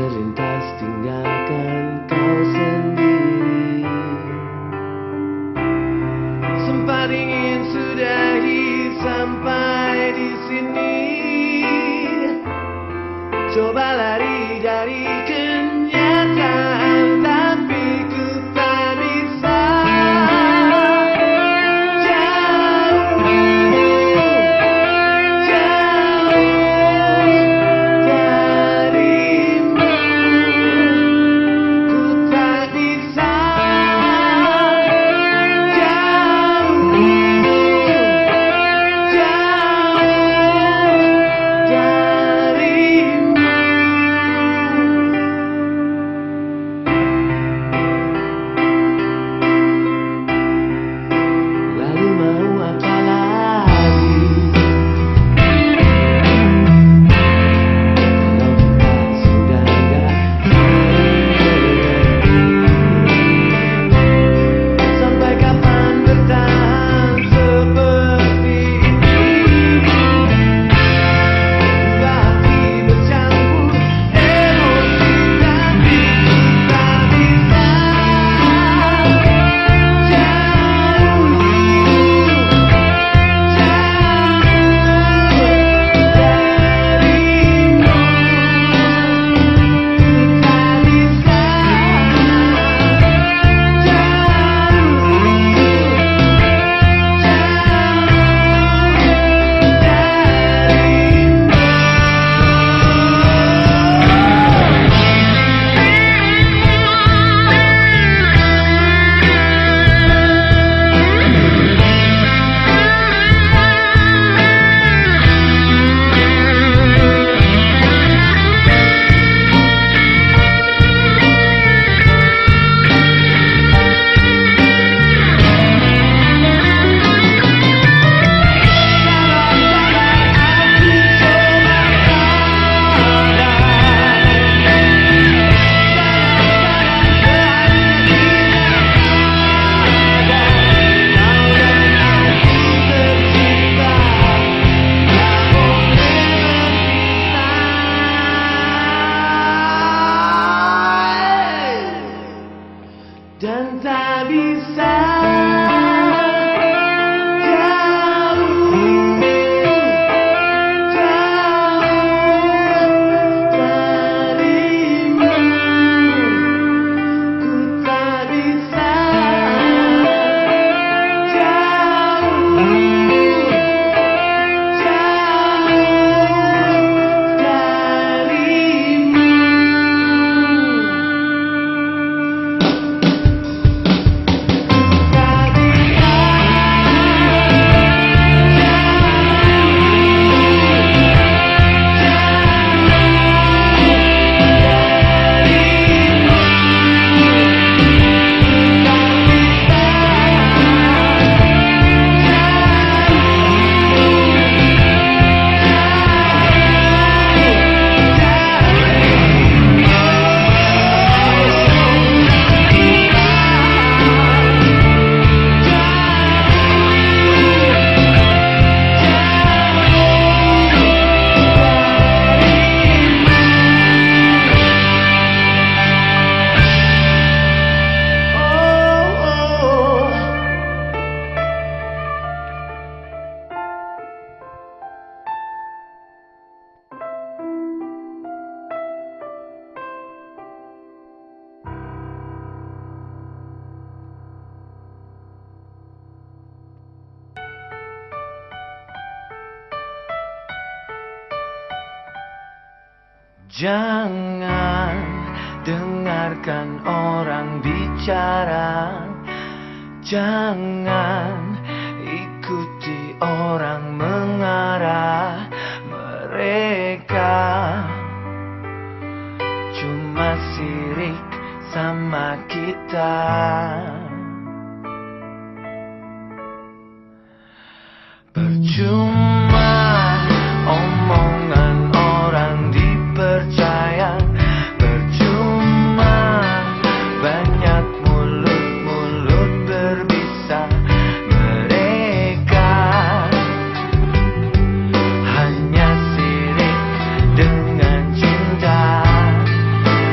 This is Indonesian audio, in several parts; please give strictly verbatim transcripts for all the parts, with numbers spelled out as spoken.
terlintas tinggalkan kau sendiri. Sempat ingin sudahi sampai di sini, coba lari dari kenyataan, tapi ku tak bisa. Jauh, jauh darimu, ku tak bisa. Jauh, jauh darimu. Lalu mau apa lagi? Kalau kita sudah gak sampai kapan bertahan seperti ini? Dua hati bercampur emosi, tapi tak bisa. Jauh, dan tak bisa. Jauh, jauh darimu, ku tak bisa. Jauh, jauh darimu. Jangan dengarkan orang bicara, jangan ikuti orang mengarah. Mereka cuma sirik sama kita. Percuma omongan orang dipercaya, percuma banyak mulut-mulut berbisa. Mereka hanya sirik dengan cinta.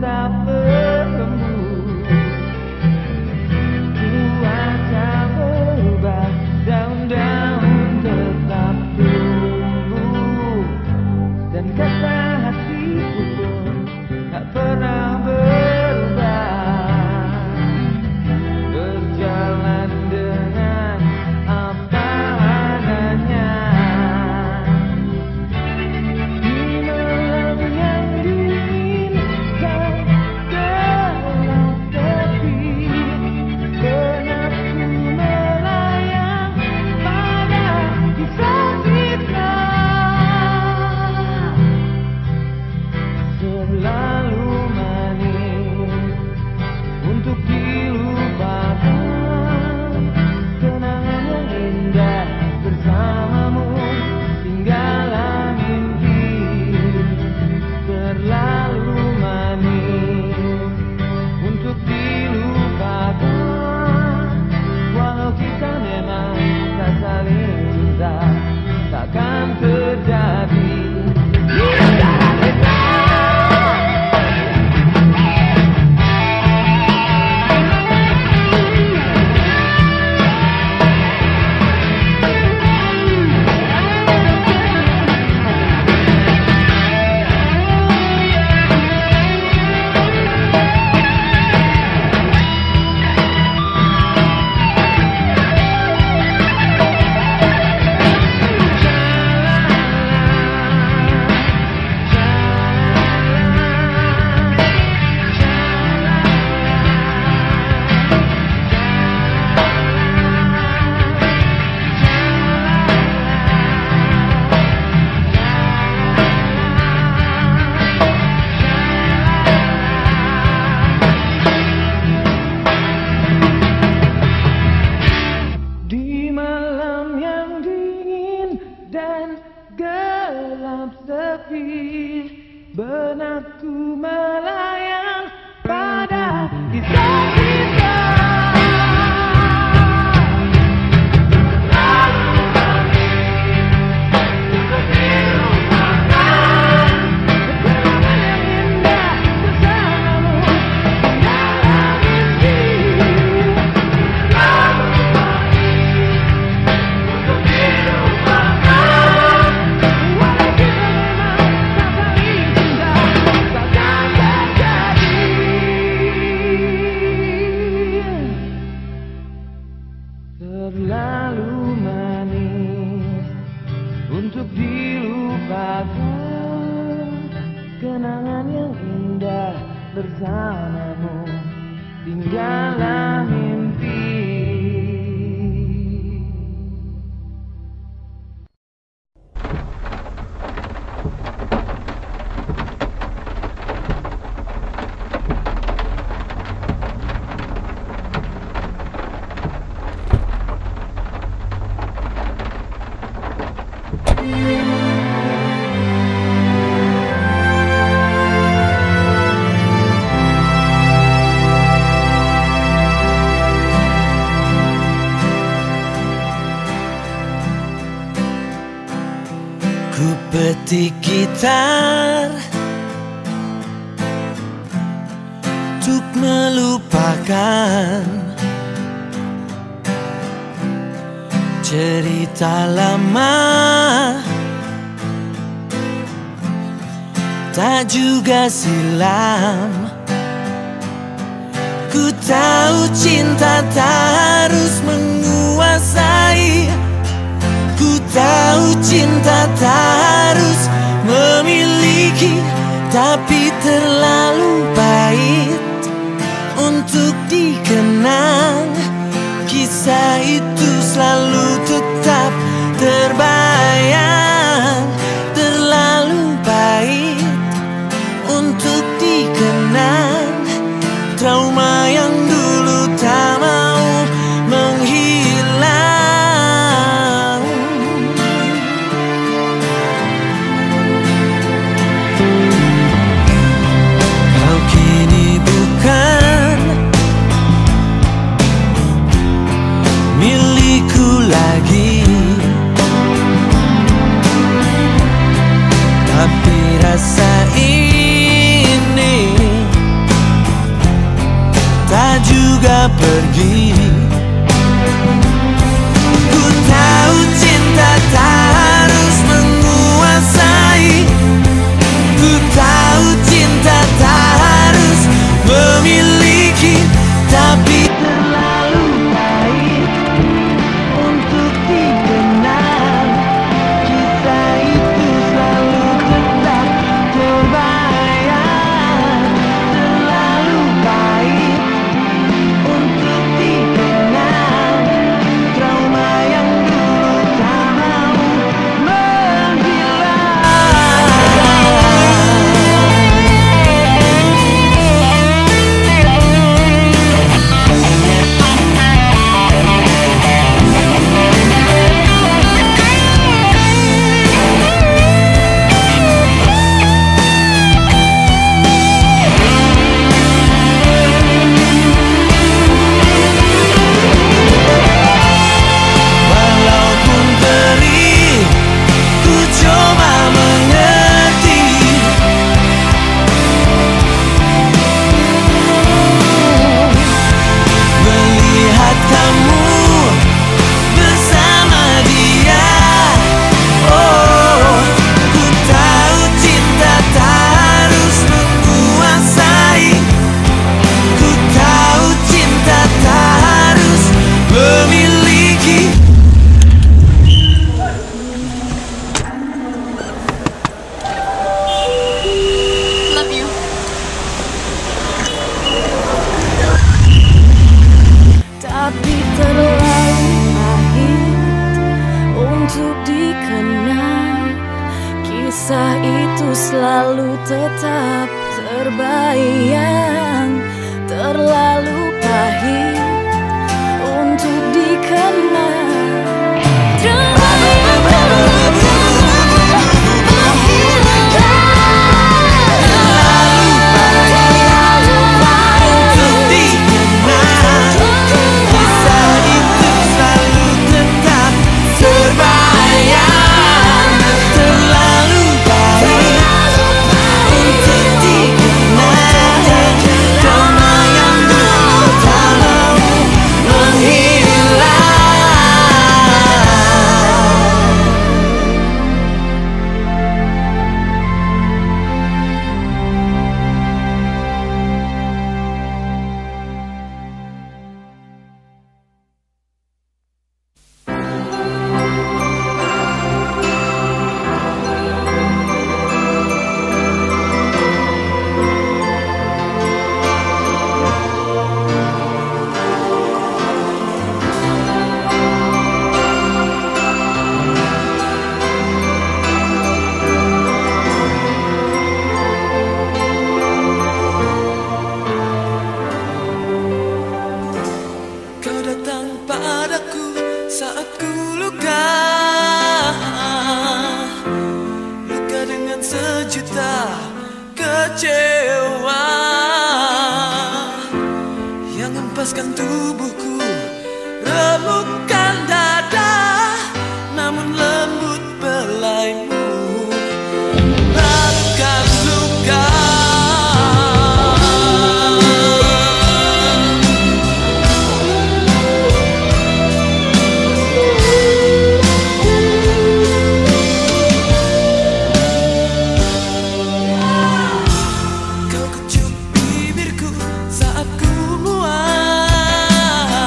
tetap berembun. Cuaca berubah, daun-daun tetap tumbuh, dan kata hatiku pun tak pernah berubah. Berjalan dengan apa adanya. Di malam yang dingin dan gelap sepi, benakku melayang pada kisah kita. Terlalu manis untuk dilupakan, kenangan yang indah bersamamu tinggallah mimpi. Terlalu manis untuk dilupakan, walau kita memang tak saling cinta, takkan terjadi. Sepi, benakku melayang pada kisah kita. Terlalu manis untuk dilupakan, kenangan yang indah bersamamu dalam mimpi. Terlalu manis untuk dilupakan, walau kita terlalu manis untuk dilupakan, kenangan yang indah bersamamu tinggallah mimpi. Ku petik gitar untuk melupakan cerita lama, tak juga silam. Ku tahu cinta tak harus menguasai, ku tahu cinta tak harus memiliki, tapi terlalu pahit untuk dikenang. Kisah itu selalu tetap terbayang, terlalu pahit untuk dikenang. Trauma yang dulu tak mau menghilang. segera pergi. Ku tahu cinta tak harus menguasai. Ku tahu cinta tak harus memiliki, tapi terlalu pahit untuk dikenal. Kisah itu selalu tetap terbayang. Terlalu pahit untuk dikenal. Trauma yang dulu tak mau menghilang. Walaupun perih, ku coba mengerti. Melihat kamu bersama dia, oh, ku tahu cinta tak harus menguasai. Ku tahu cinta tak harus memiliki. Love you. Tapi terlalu pahit untuk dikenal. Kisah itu selalu tetap terbayang. Terlalu pahit untuk dikenal. Kau datang padaku saat ku luka, luka dengan sejuta kecewa yang hempaskan tubuhku, remukkan dada, namun lembut belaimu bahkan luka. Kau kecup bibirku saat ku muak,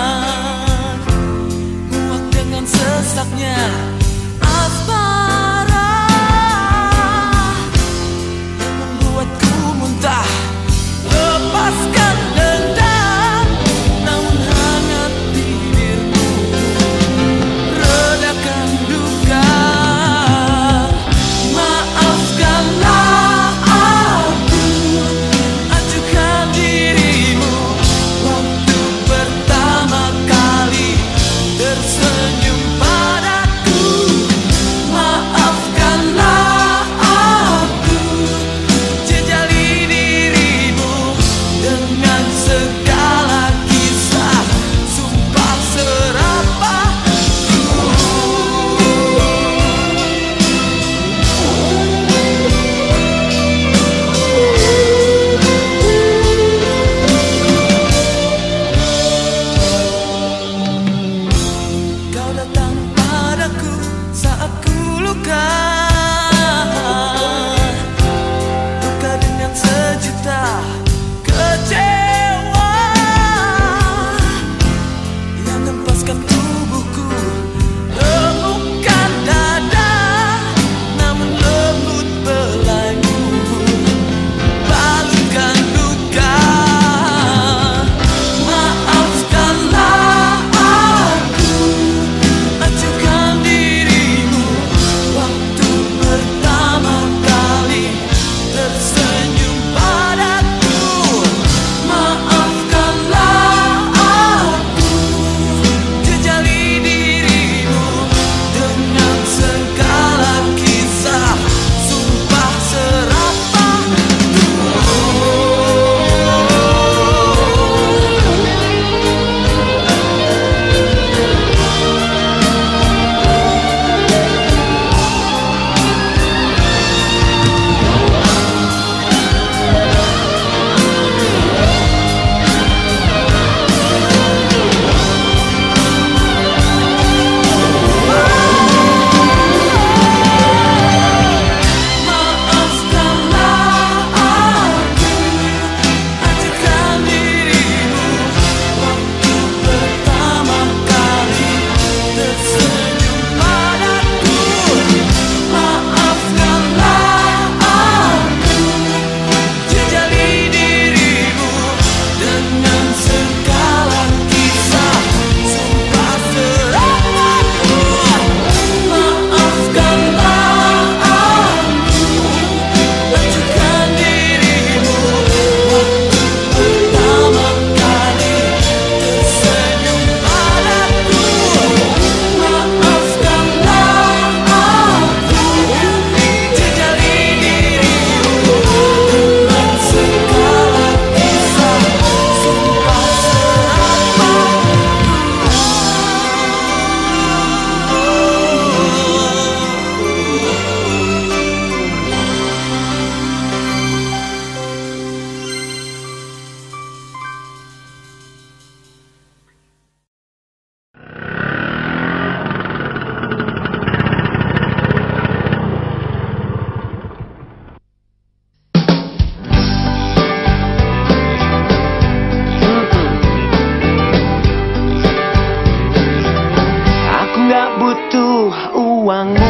uangmu,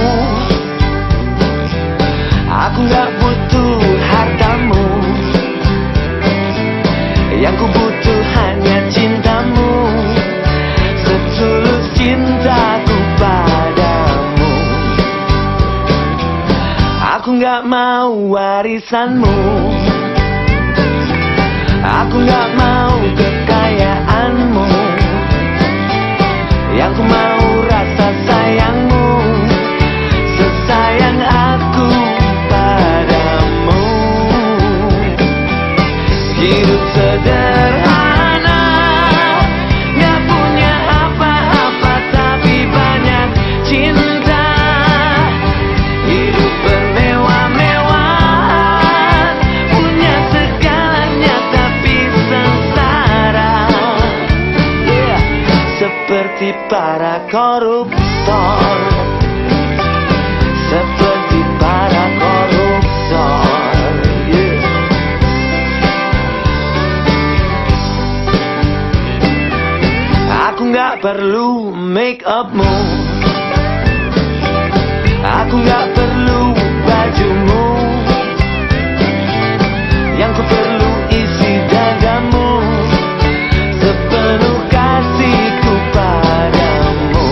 aku gak butuh hartamu. Yang ku butuh hanya cintamu, setulus cintaku padamu. Aku gak mau warisanmu, aku gak mau kekayaanmu. Yang ku mau rasa sayangmu, sesayang aku padamu. Hidup sederhana, gak punya apa-apa tapi banyak cinta. Hidup bermewah-mewahan, punya segalanya tapi sengsara. Yeah. Seperti para koruptor, seperti para koruptor. Yeah. Aku gak perlu make upmu, aku gak perlu bajumu. Yang ku perlu isi dadamu, sepenuh kasihku padamu.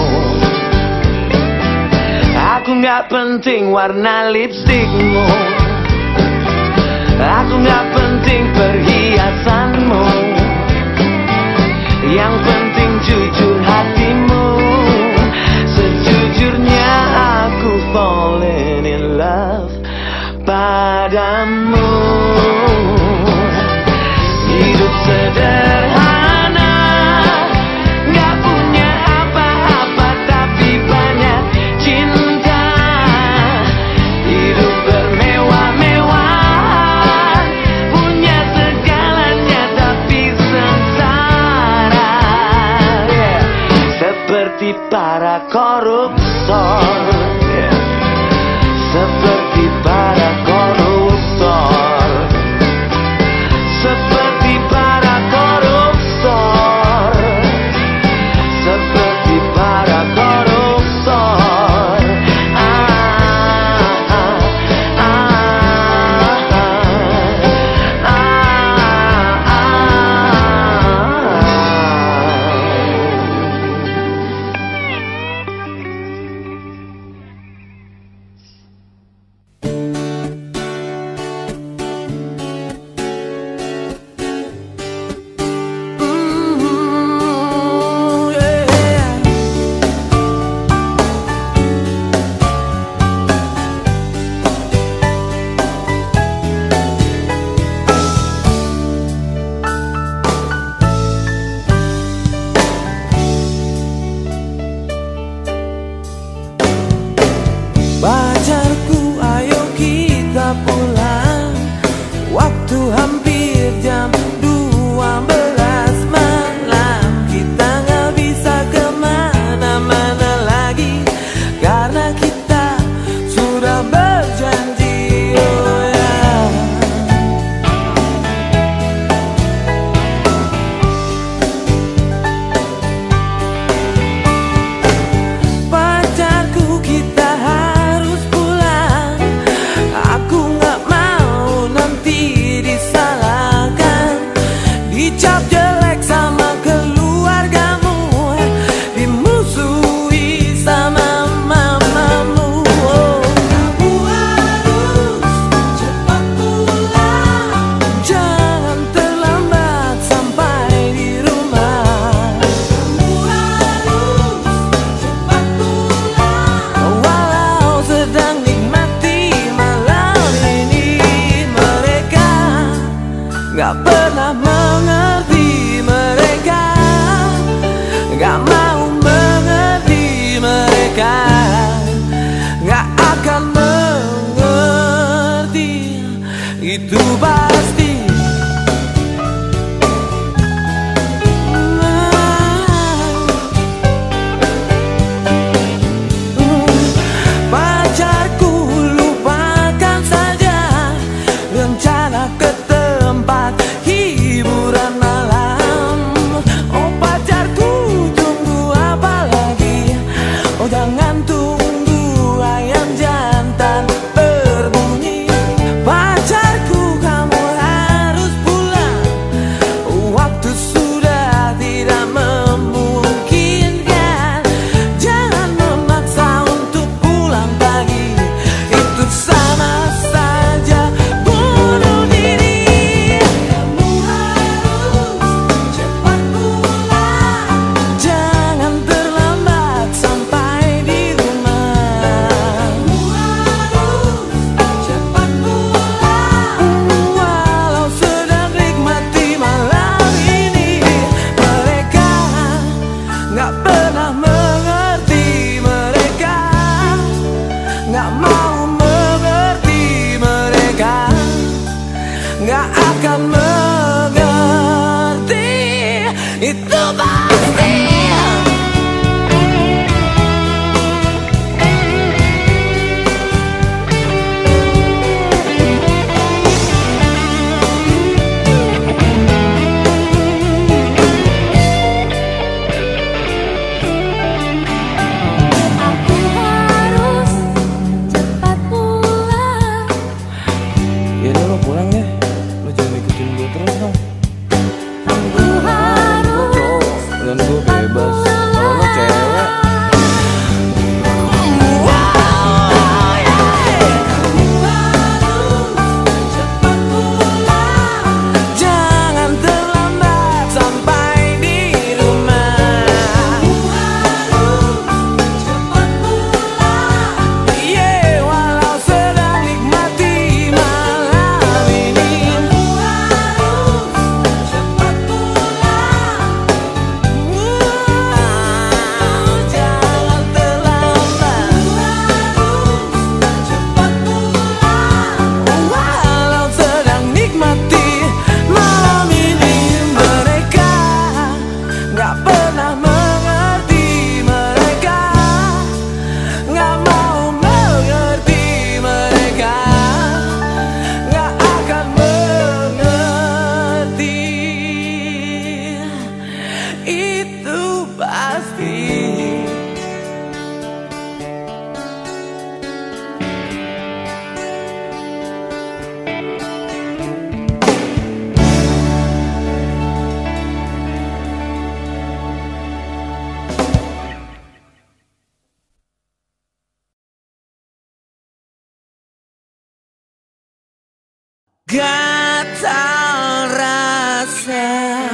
Aku gak penting warna lipstikmu, aku gak penting perhiasanmu. Yang penting jujur hatimu, sejujurnya aku falling in love padamu. Hidup sederhana, gak punya apa-apa tapi banyak cinta. Hidup bermewah-mewahan, punya segalanya tapi sengsara. Yeah. Seperti para koruptor, yeah. Seperti para koruptor, seperti para koruptor, seperti para koruptor. Ah, ah, ah, ah, ah, Pacarku, ayo kita pulang. Waktu hampir jam dua belas malam. Kita gak bisa kemana-mana lagi, karena kita sudah berjanji. Oh ya. Pacarku, kita harus pulang. Aku gak mau nanti disalahkan, dicap jelek sama keluargamu, dimusuhi sama mamamu. Oh. Kamu harus cepat pulang, jangan terlambat sampai di rumah. Kamu harus cepat pulang, walau sedang nikmati malam ini. Mereka gak pernah mengerti, mereka gak mau mengerti, mereka gak akan mengerti, itu pasti. Pacarku, lupakan saja rencana ke tempat hiburan malam. Oh pacarku, tunggu apa lagi? Oh jangan tunggu gatal rasa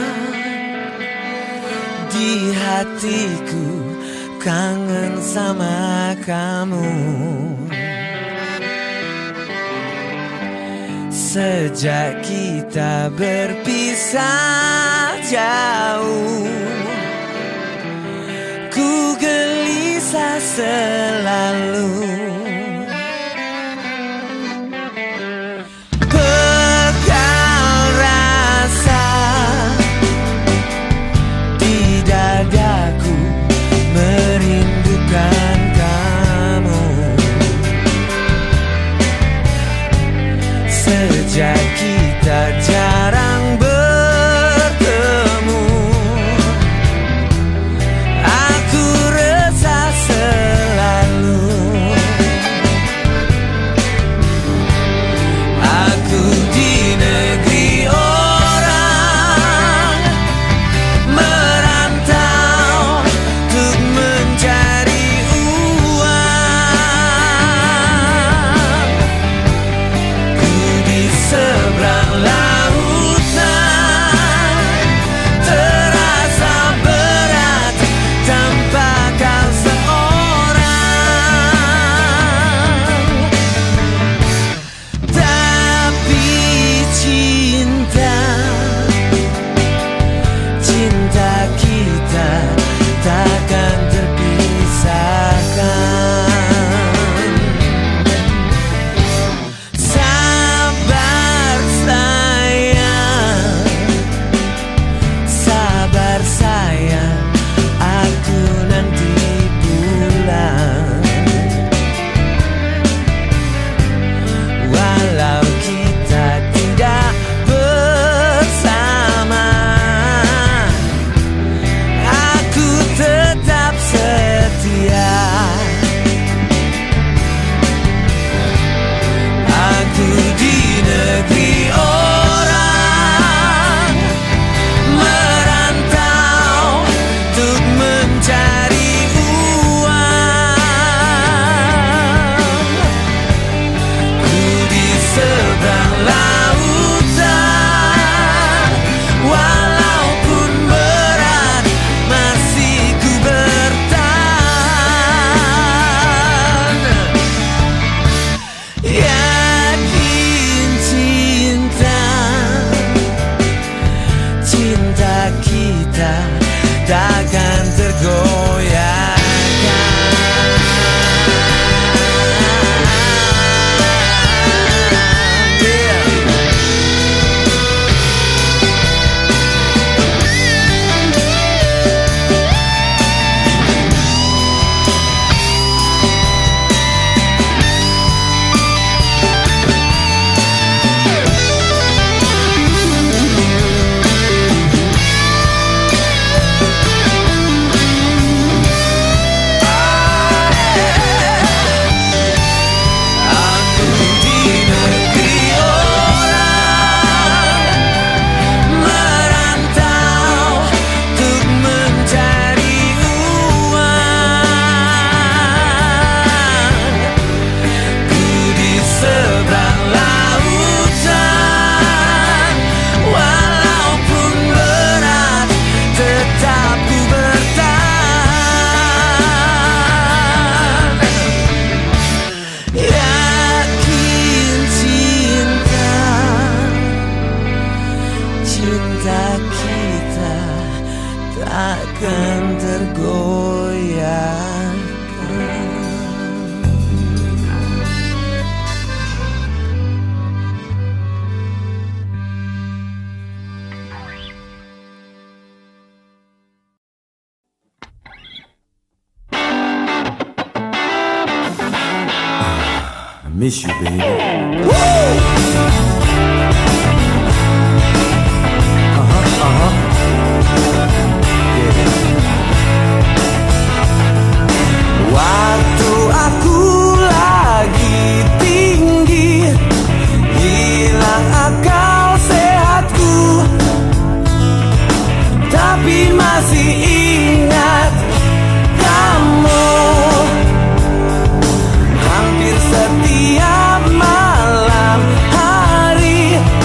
di hatiku, kangen sama kamu. Sejak kita berpisah jauh, ku gelisah selalu. Pegang rasa di dadaku, merindukan kamu. Sejak kita jarang bertemu, aku resah selalu. Aku di negeri orang, merantau untuk mencari uang. Ku di seberang lautan, terasa berat tanpa kau seorang. Tapi cinta, cinta kita takkan terpisahkan. Sabar sayang, sabar sayang, aku nanti pulang. Walau kita tidak bersama, aku tetap setia. Aku di negeri orang, merantau untuk mencari uang. Ku di seberang lautan, walaupun berat masih ku bertahan. Yakin cinta, cinta kita takkan tergoyahkan. Yeah. Aku di negeri orang, merantau untuk mencari uang. Ku di seberang lautan, walaupun berat tetap ku bertahan. Yakin cinta, cinta kita takkan tergoyahkan. I miss you, baby. Uh-huh, uh-huh. Yeah. Waktu aku lagi tinggi, hilang akal sehatku, tapi masih ingat kamu. Hampir setiap malam hari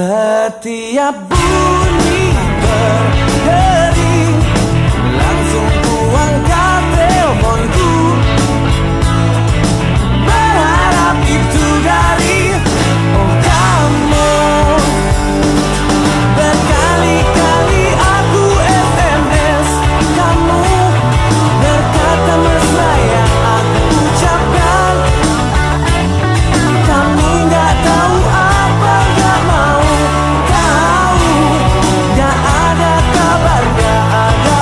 Setiap bunyi berdering, langsung ku angkat teleponku, berharap itu dari oh kamu. Berkali-kali aku S M S kamu, berkata mesra yang aku ucapkan. Kamu gak tahu apa, gak mau tahu, gak ada kabar, gak ada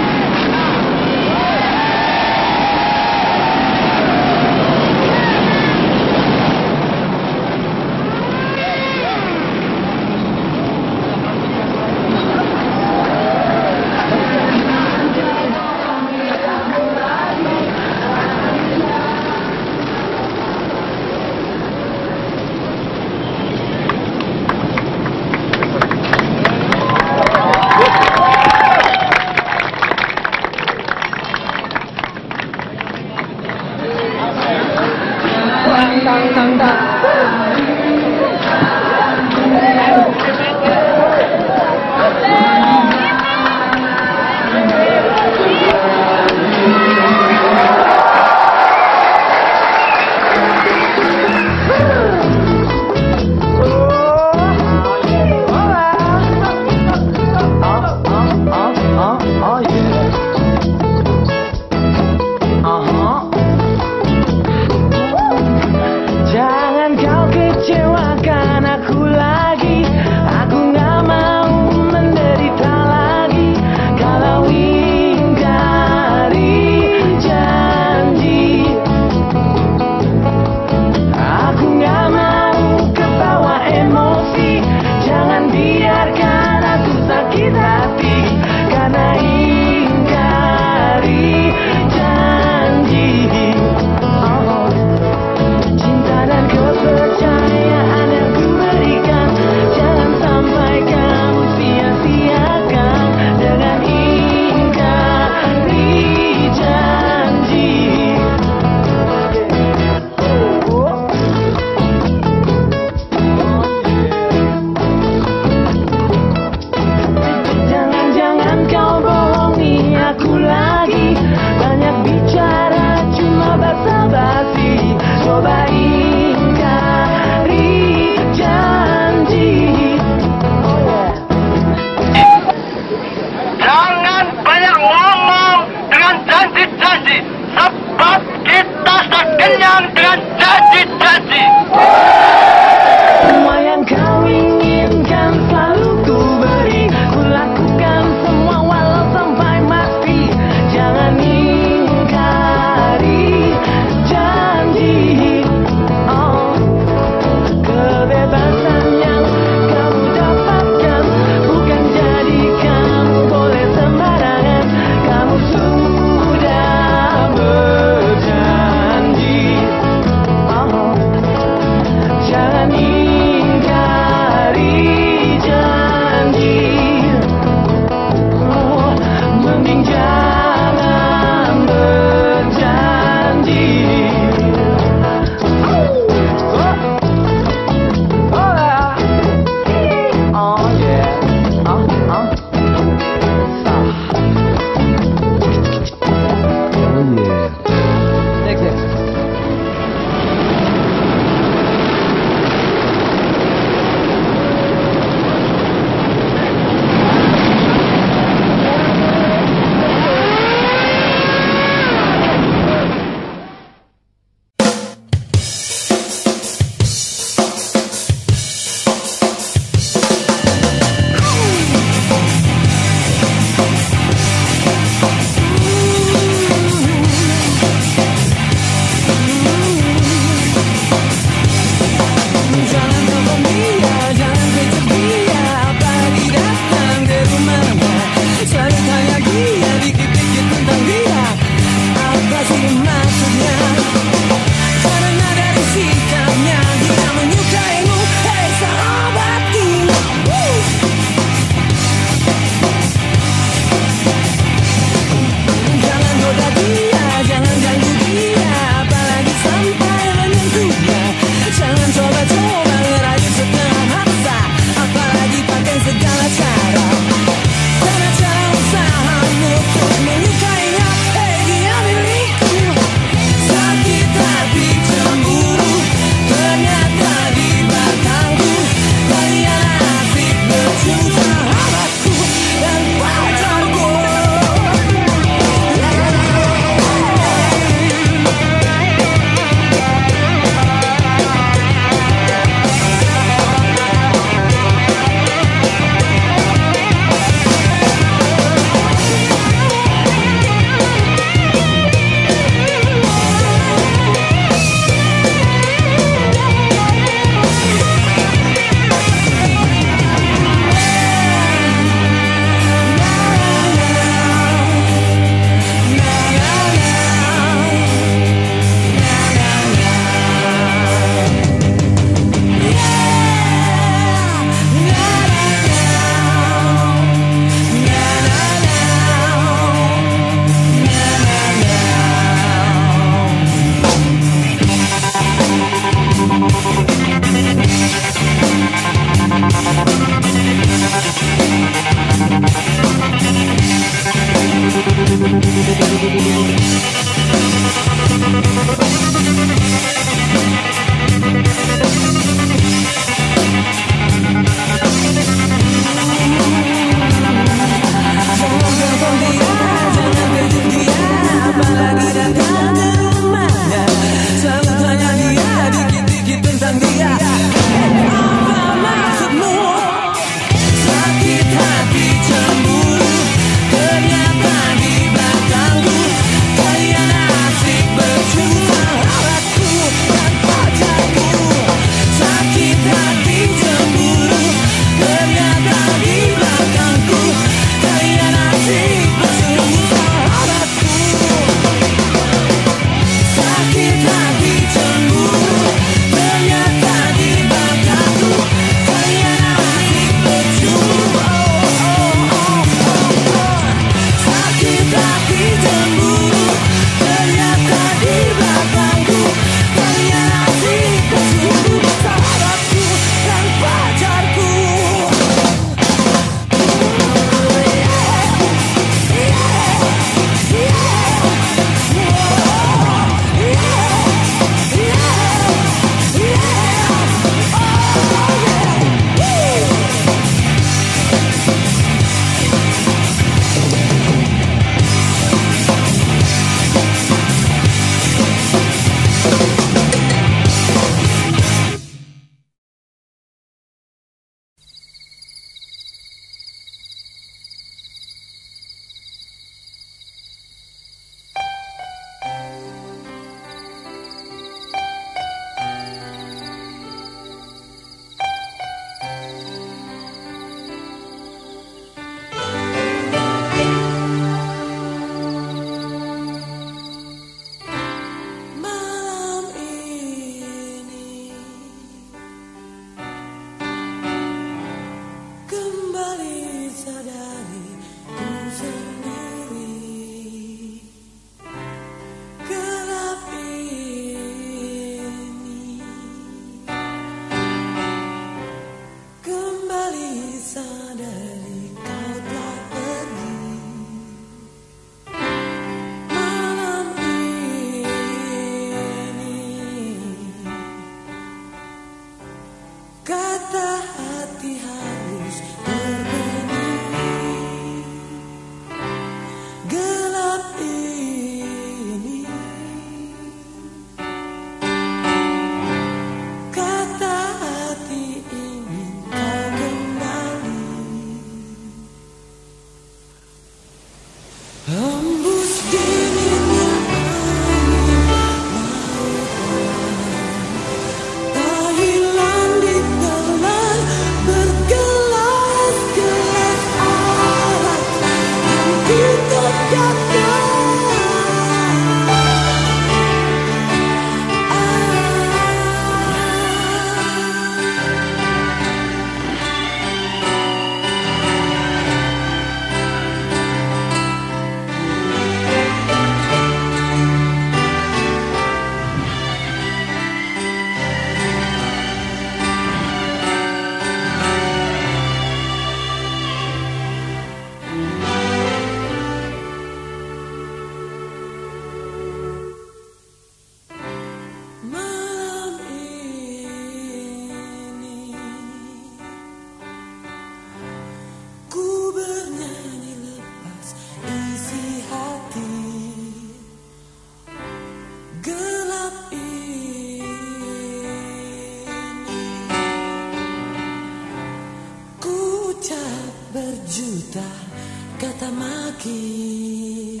sejuta kata maki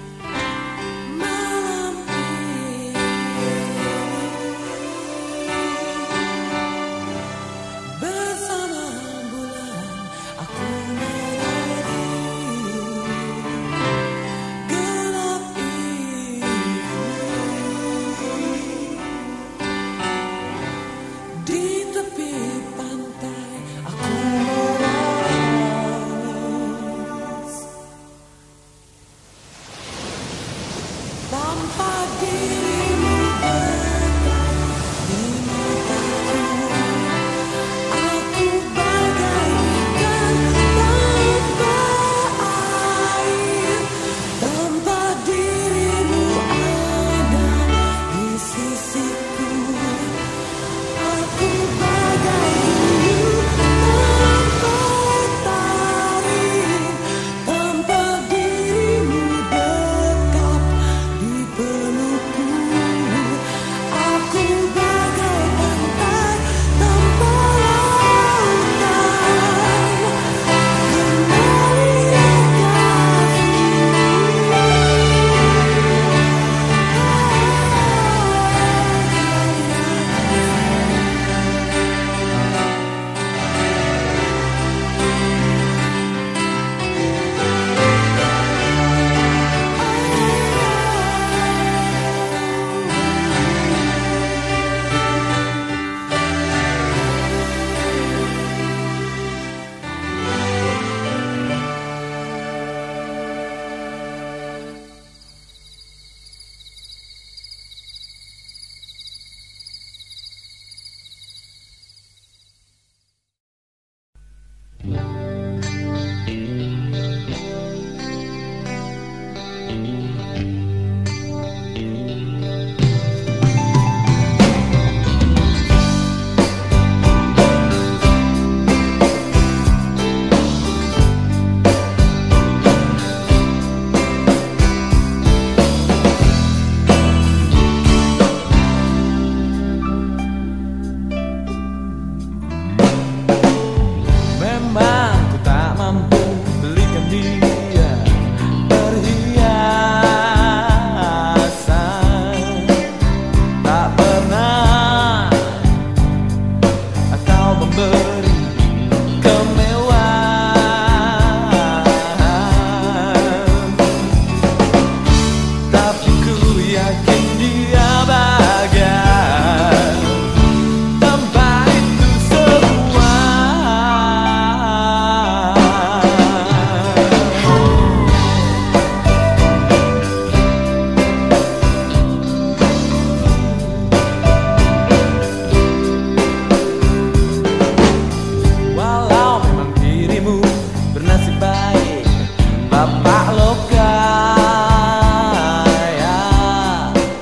malam ini. Bersama bulan aku menari gelap ini. Di tepi pantai aku menangis tanpa dirimu dekat di mataku. Aku bagaikan tanpa air, tanpa dirimu ada di sisiku. Aku bagai bulu tanpa taring, tanpa dirimu dekat di pelukku. Aku bagai pantai tanpa lautan, memang ku tak mampu belikan dia perhiasan, tak pernah kau memberi kemewahan, tapi ku yakin dia bahagia tanpa itu semua. Walau memang dirimu bernasib baik, bapak lokaya,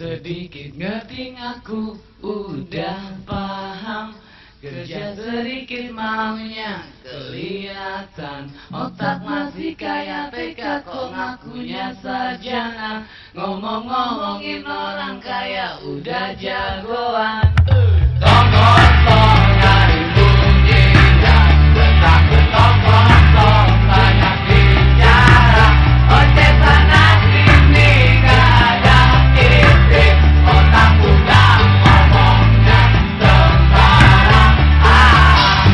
Sedikit ngerti aku udah paham, kerja sedikit maunya kelihatan. Otak masih kayak T K kok ngakunya sarjana. Ngomong-ngomongin orang kaya udah jagoan. Tong-tong dari bunyi dan betak-betok kosong banyak bicara. Ojek sana sini gak ada isi, otak udah ngomongnya sembarang. Ah.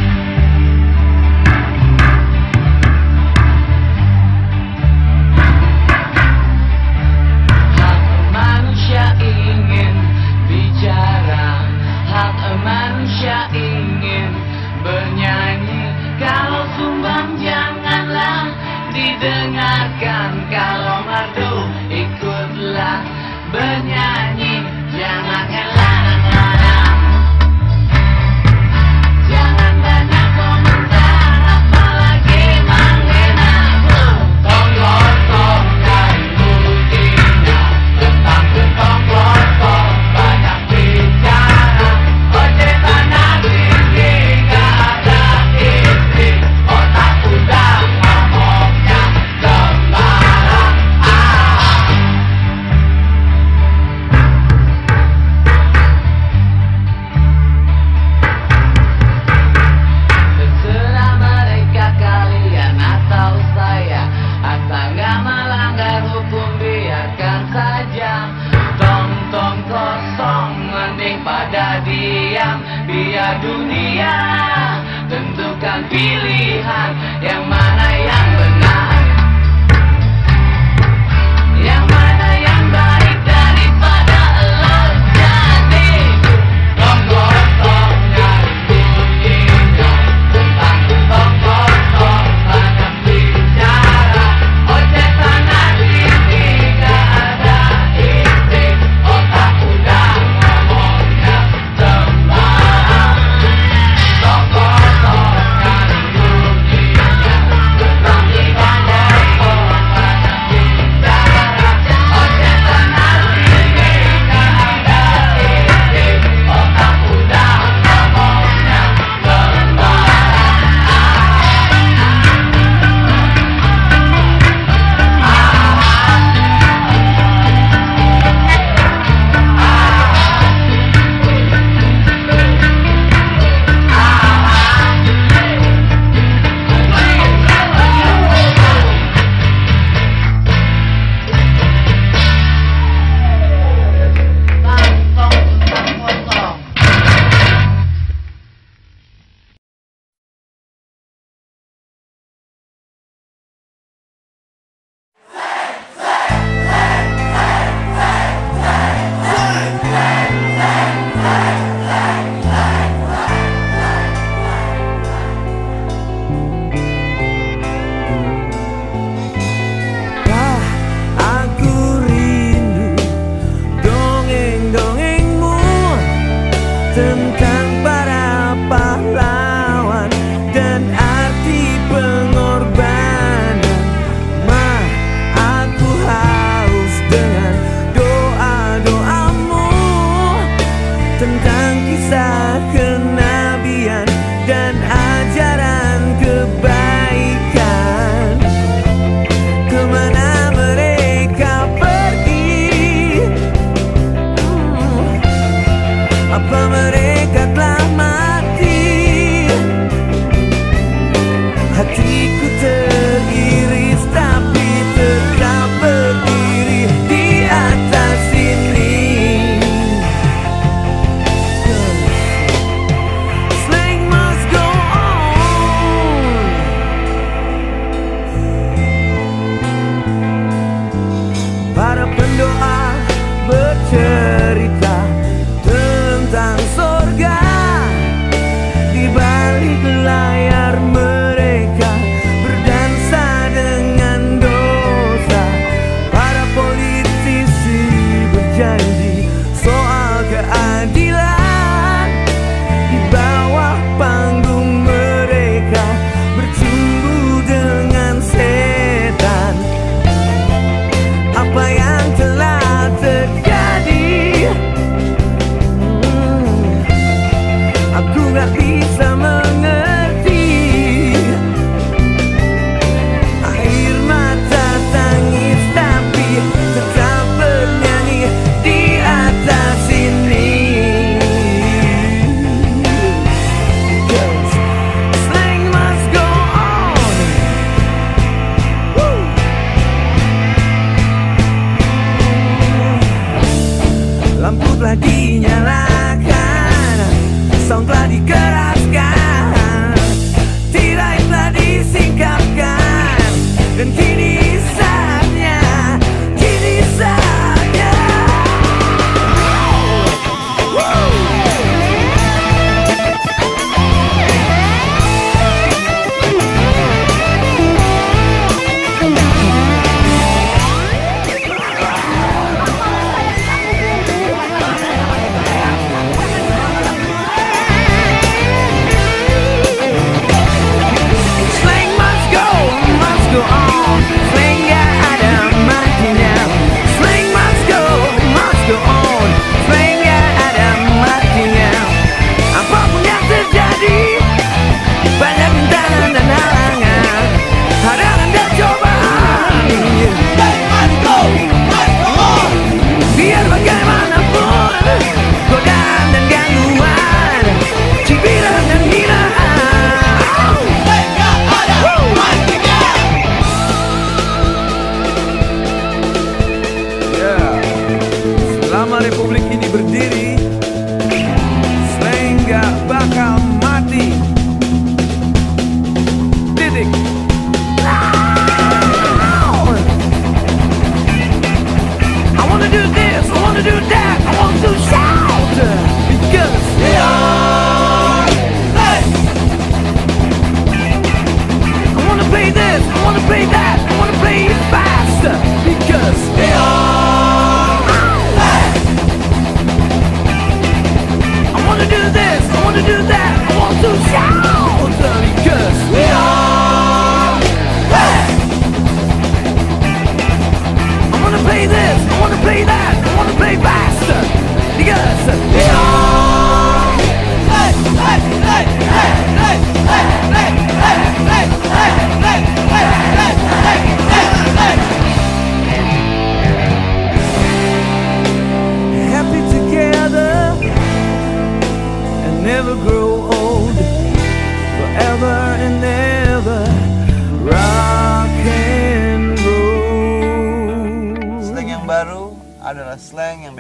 Hak manusia ingin bicara, hak manusia ingin bernyanyi. Kalau sumbang janganlah didengarkan, kalau merdu ikutlah bernyanyi. Jangan ngelarang-larang, jangan banyak komentar, apalagi menghina. Tong gosong dari buktinya, tentang gentong gosong banyak bicara. Ojek sana sini gak ada isi, otak udah ngomongnya sembarang. Ah. Terserah mereka kalian atau saya, asal gak melanggar hukum biarkan saja. Tong-tong kosong mending pada diam, biar dunia tentukan pilihan yang mana yang benar, yang mana yang baik daripada lo jadi. Tong kosong dari bunyinya, tentang tong kosong banyak bicara. Ojek sana sini gak ada isi, otak udah ngomongnya sembarang. Tong kosong dari bunyinya,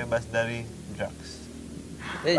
bebas dari drugs. Eh.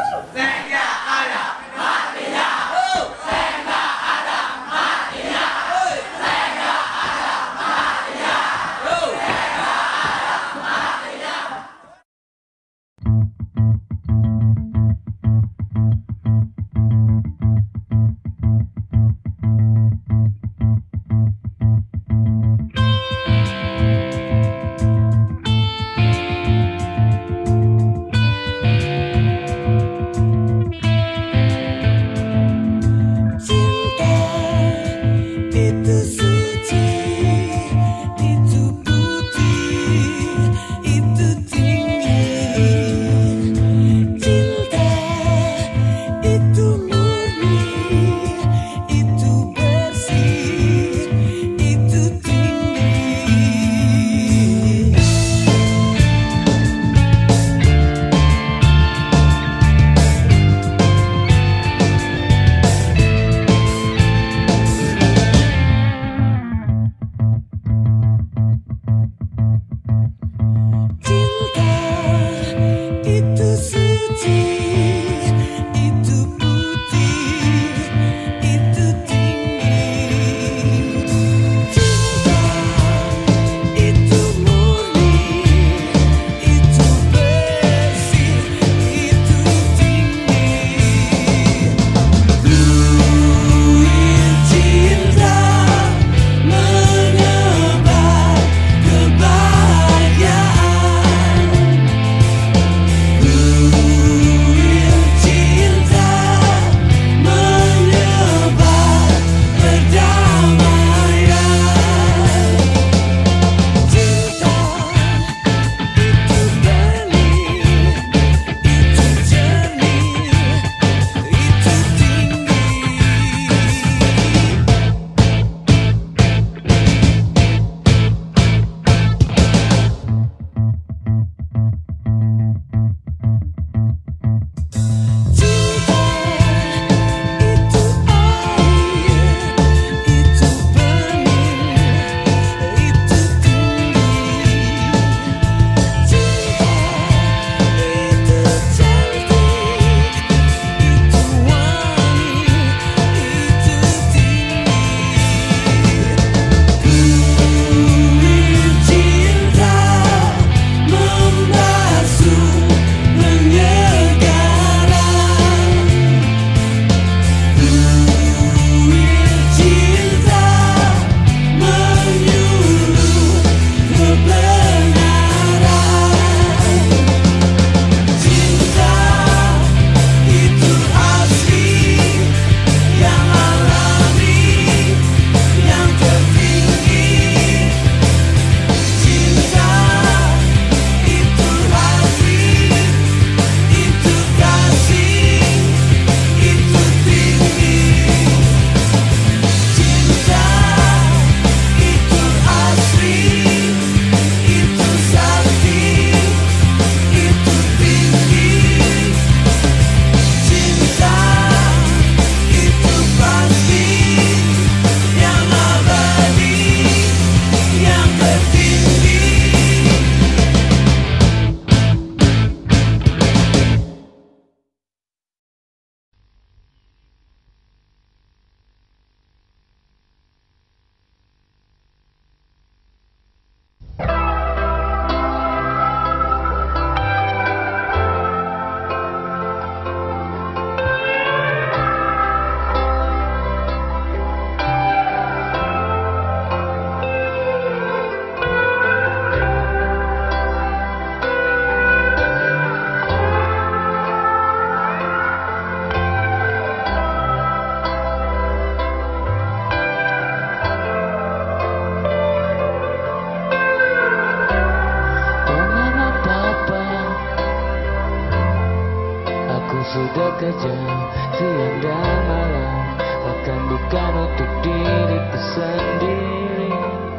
sudah kerja siang dan malam, bahkan bukan untuk diriku sendiri.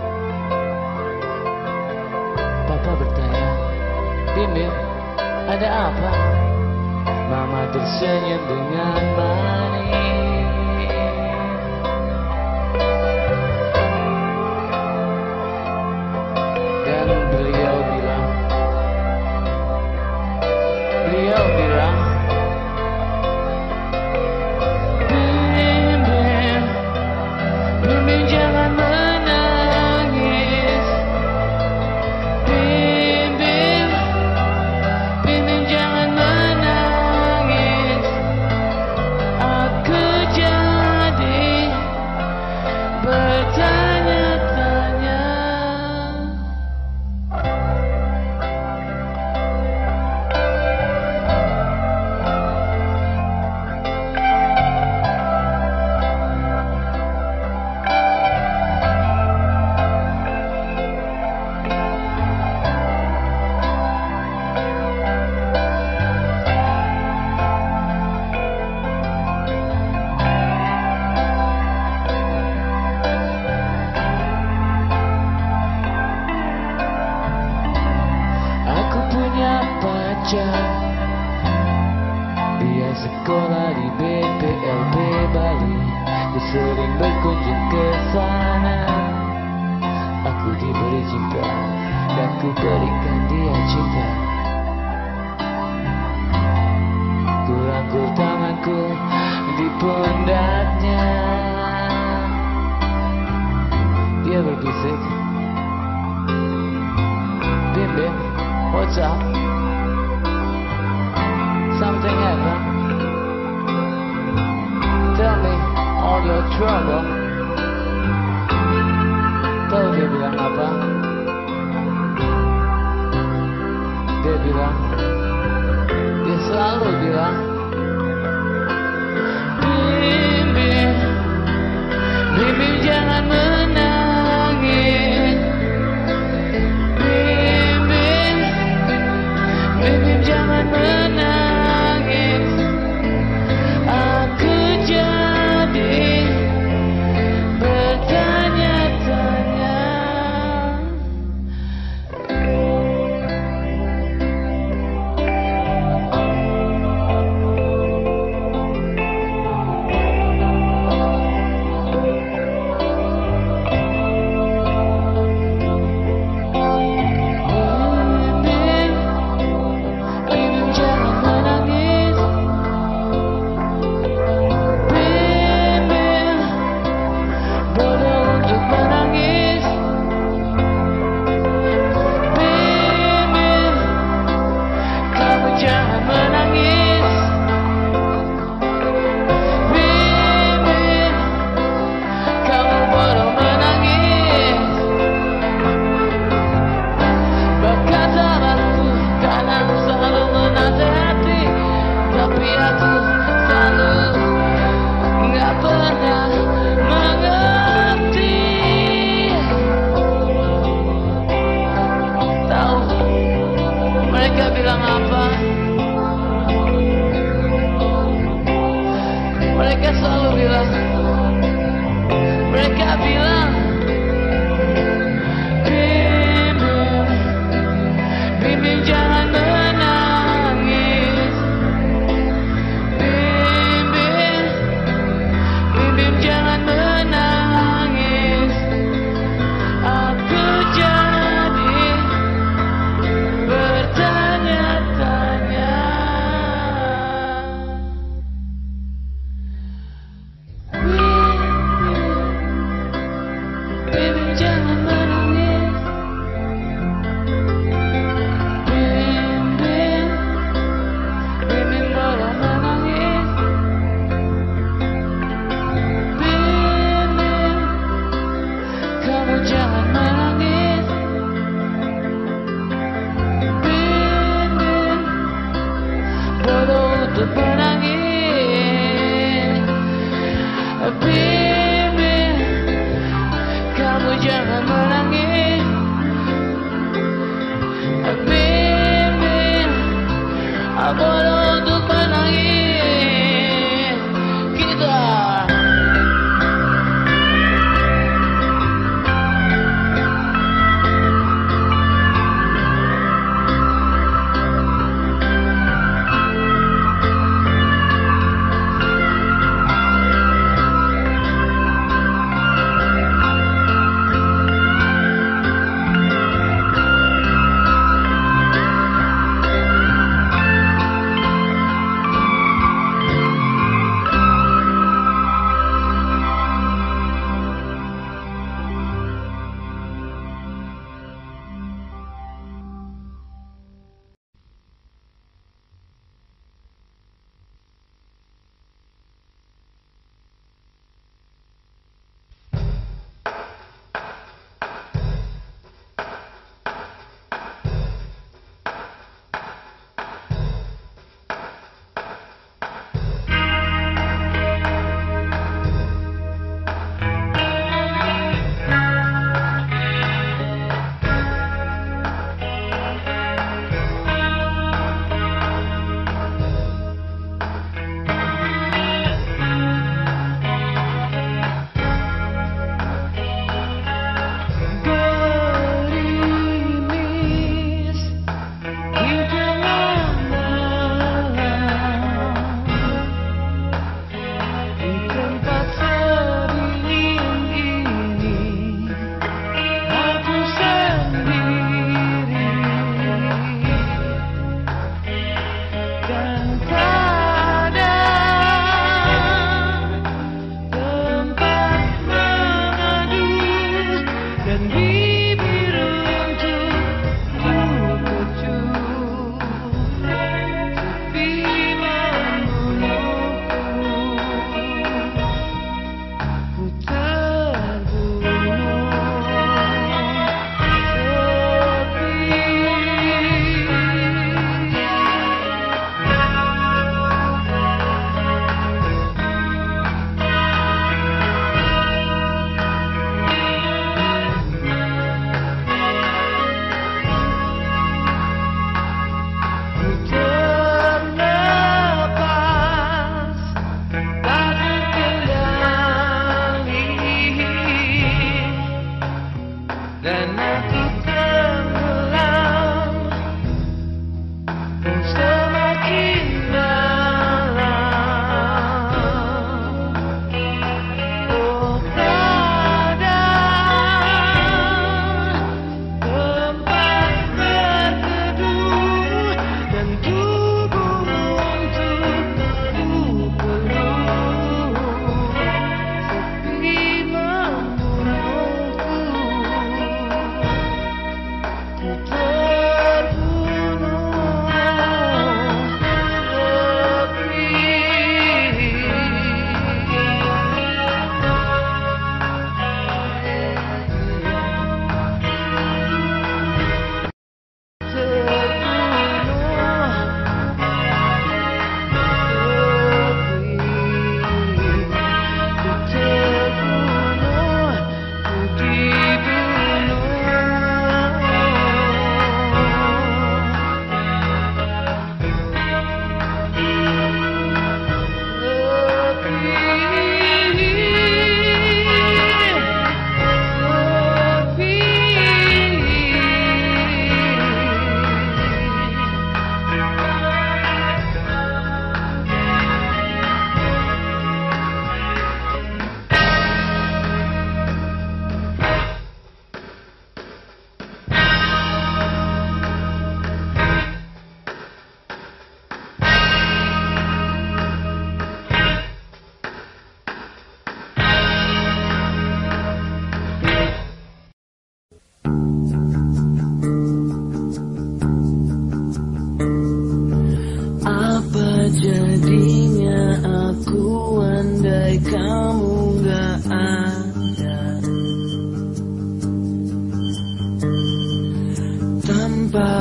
Papa bertanya, Bimil, ada apa? Mama tersenyum dengan manis. Dan beliau bilang, sekolah di B P L B Bali. Dia sering berkunjung ke sana. Aku diberi cinta dan ku berikan dia cinta. Ku rangkul tanganku di pundaknya. Dia berbisik, Bim Bim, what's up? Something happened? Tell me all your trouble. Tahu dia bilang apa? Dia bilang, dia selalu bilang, Bim Bim, Bim Bim jangan menangis. Bim Bim, Bim Bim jangan menangis. Aku jadi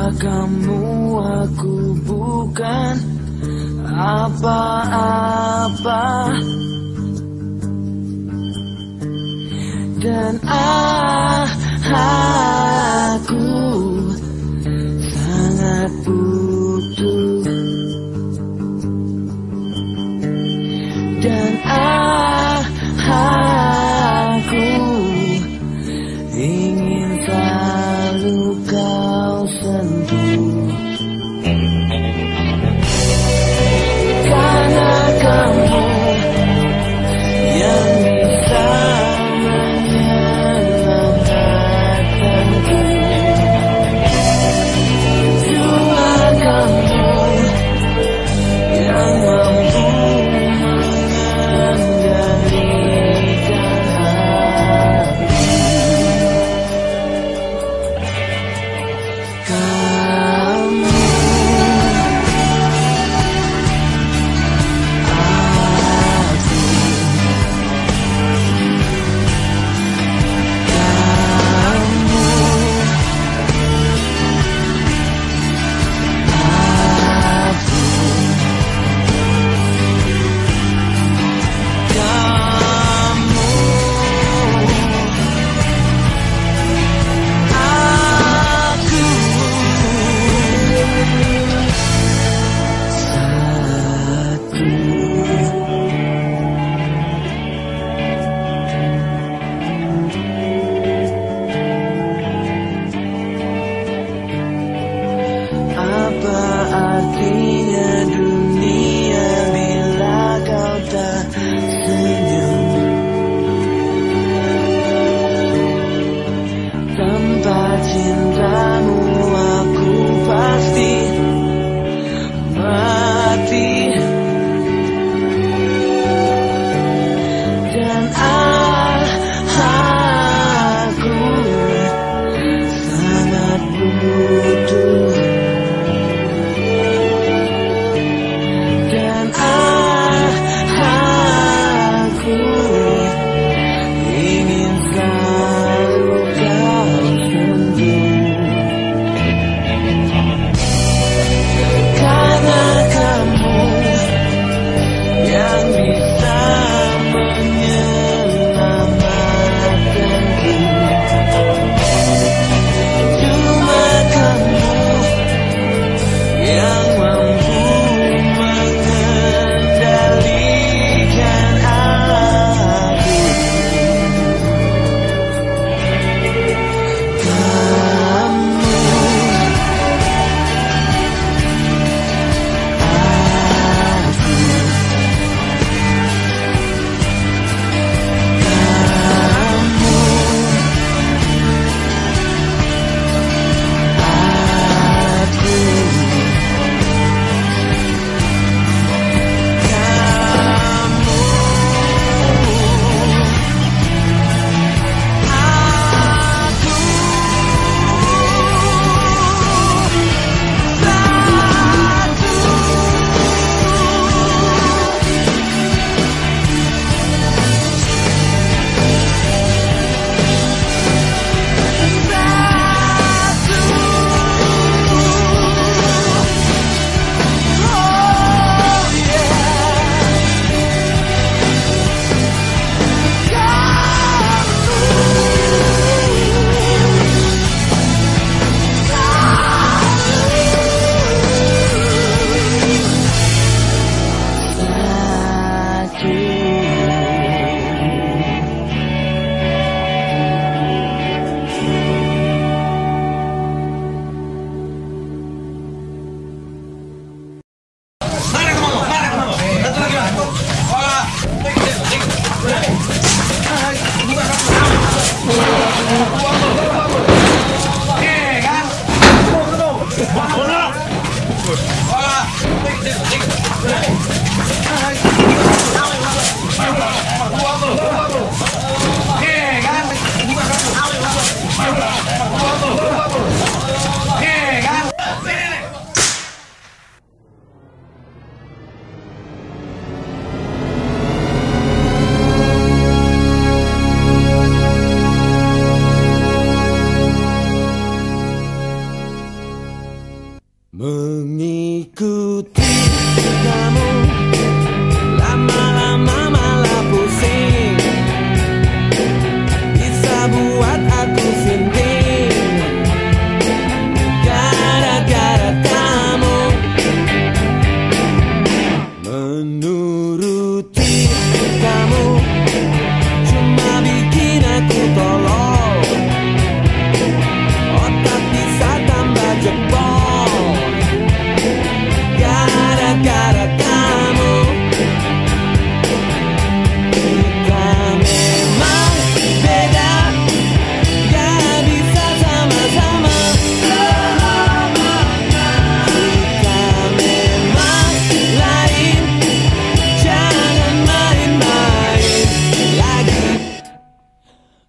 kamu aku bukan apa-apa, dan ah, aku sangat butuh, dan ah, aku ingin selalu kau sentuh. Karena kamu yang bisa menyenangkan hati,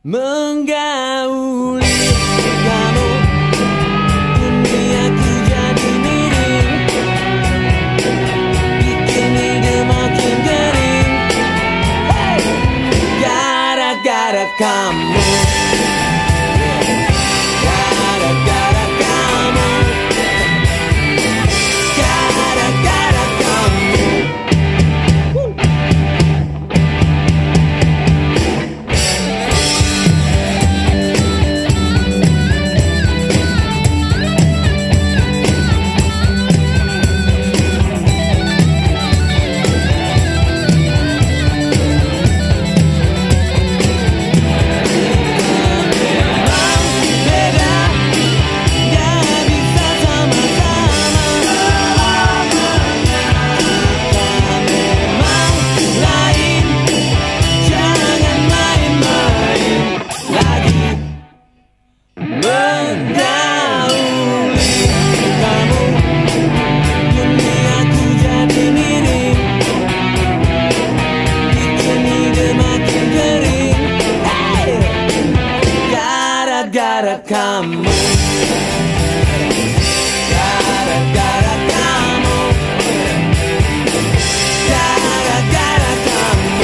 menggauli kamu, duniaku jadi miring, bikin ide makin kering. Hey! Gara-gara kamu, gara-gara kamu, gara-gara kamu. Gara-gara kamu, gara-gara kamu, gara-gara kamu.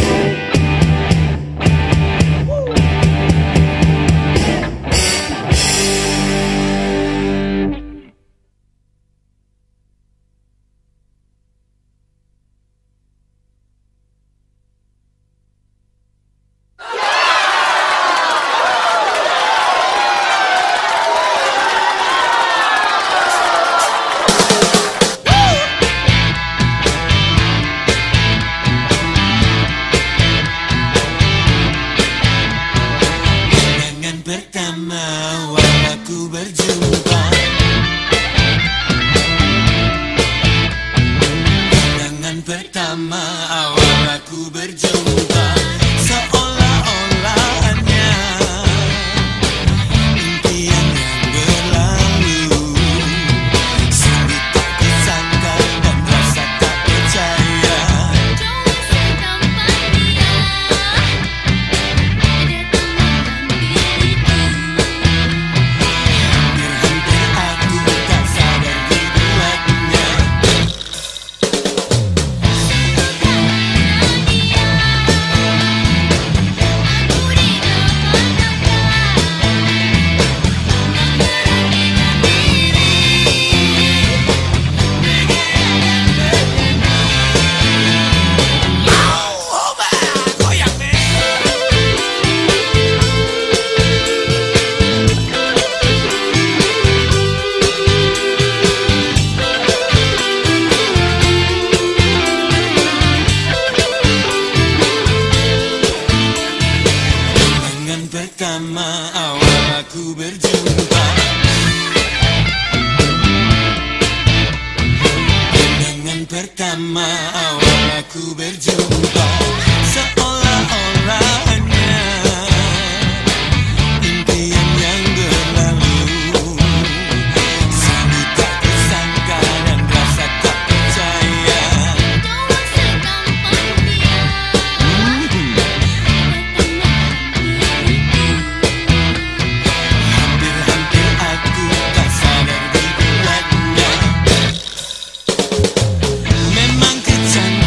Pertama awal aku berjumpa, pandangan pertama awal aku berjumpa, seolah-olah hanya impian yang berlalu. Sungguh tak disangka dan rasa tak percaya, pertama awal aku berjumpa, pandangan pertama awal aku berjumpa, seolah-olah hanya impian yang berlalu. Sungguh tak disangka dan rasa tak percaya, memang kecantikan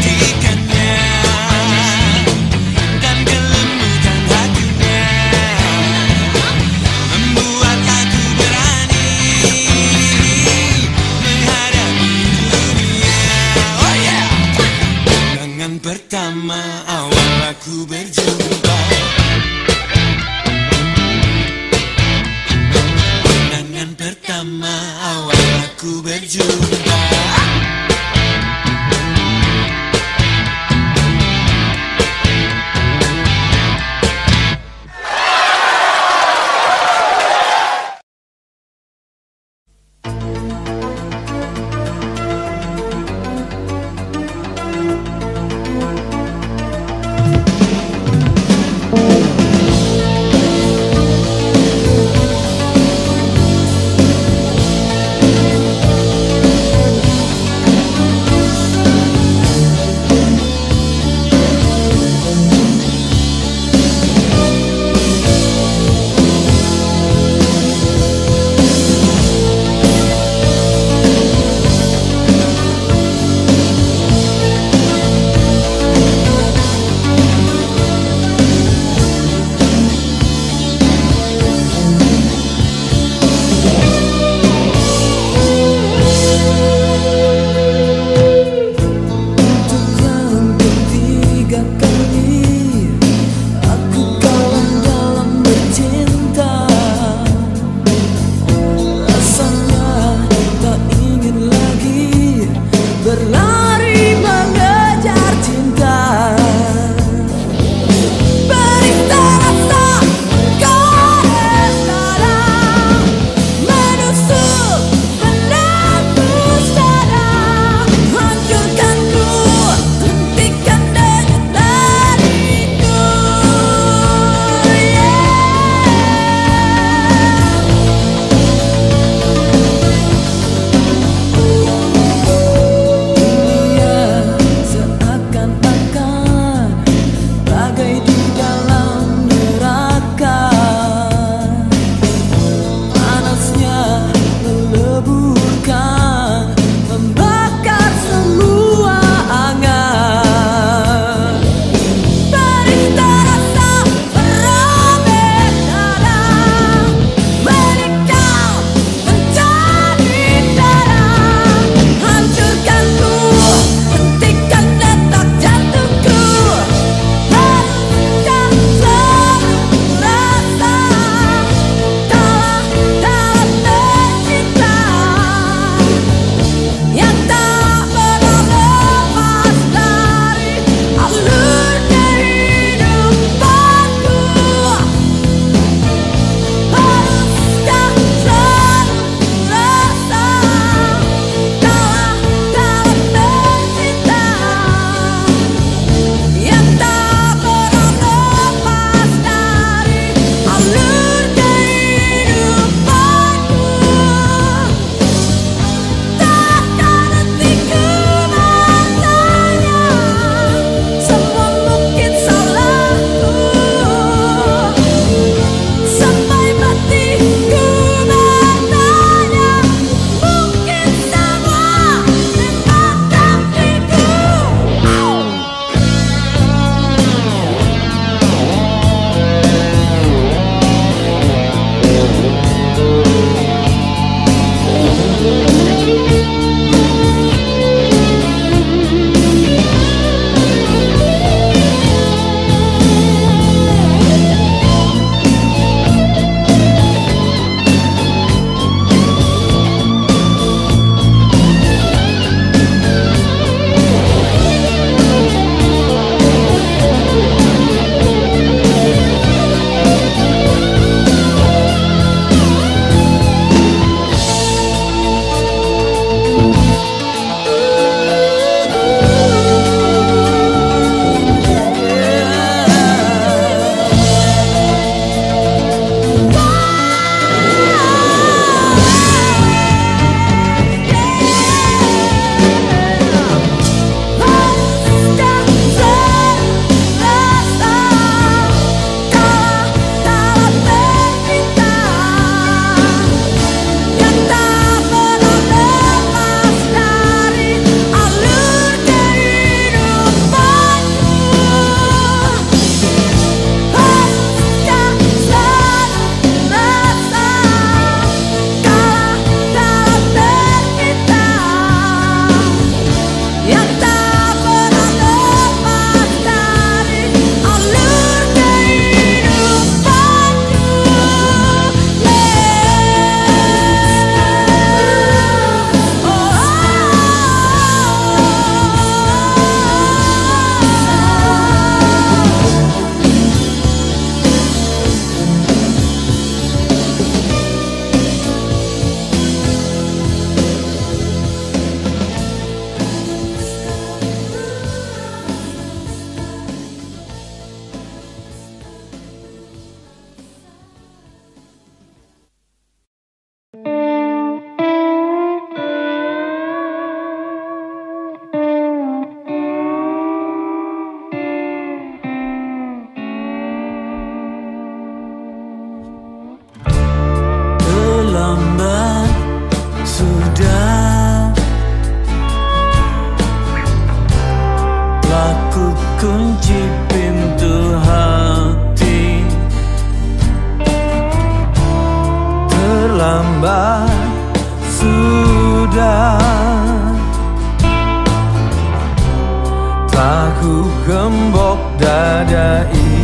gembok dada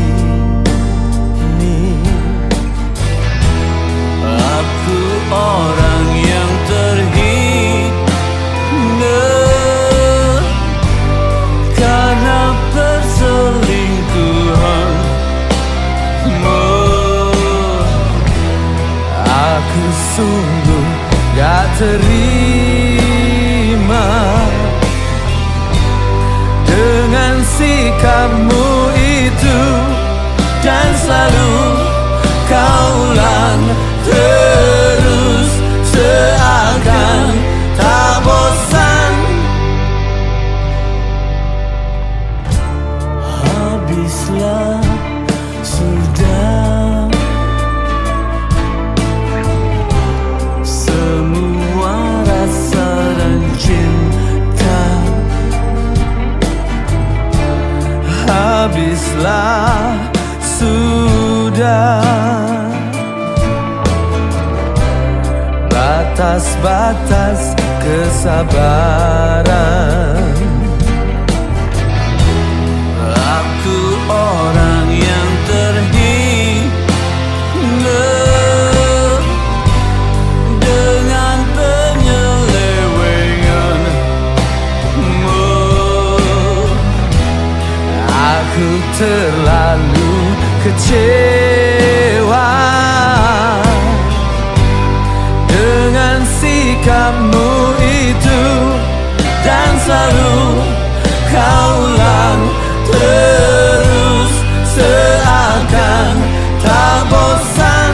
ini. Aku orang yang terhina karena perselingkuhanmu. Aku sungguh gak terima dengan sikapmu itu, dan selalu kau ulang terus seakan tak bosan. Habislah sudah semua rasa dan cinta. Habislah sudah batas-batas kesabaran. Aku orang yang terhina dengan penyelewenganmu. Aku terlalu kecewa dengan sikapmu itu, dan selalu kau ulang terus seakan tak bosan.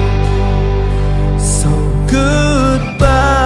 So goodbye.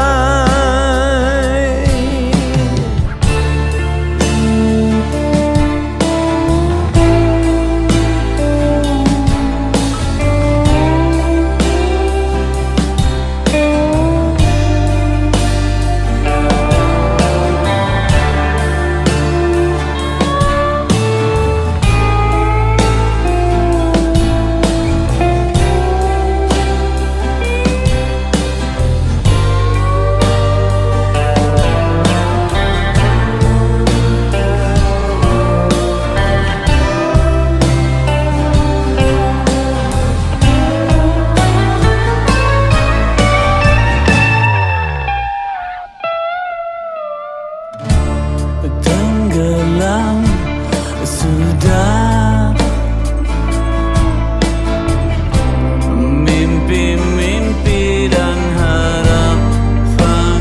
Tenggelam sudah mimpi-mimpi dan harapan,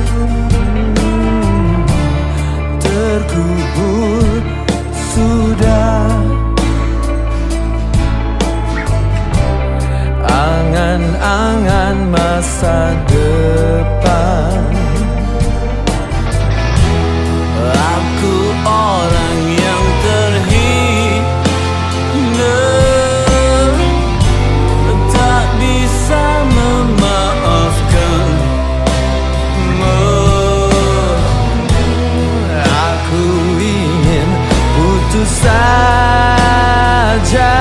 terkubur sudah angan-angan masa depan. Aku orang yang terhina, tak bisa memaafkanmu. Aku ingin putus saja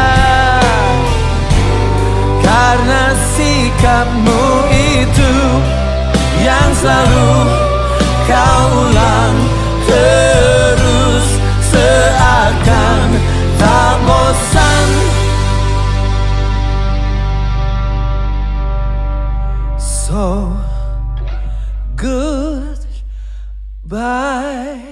karena sikapmu itu yang selalu kau ulang terus seakan tak bosan. So goodbye.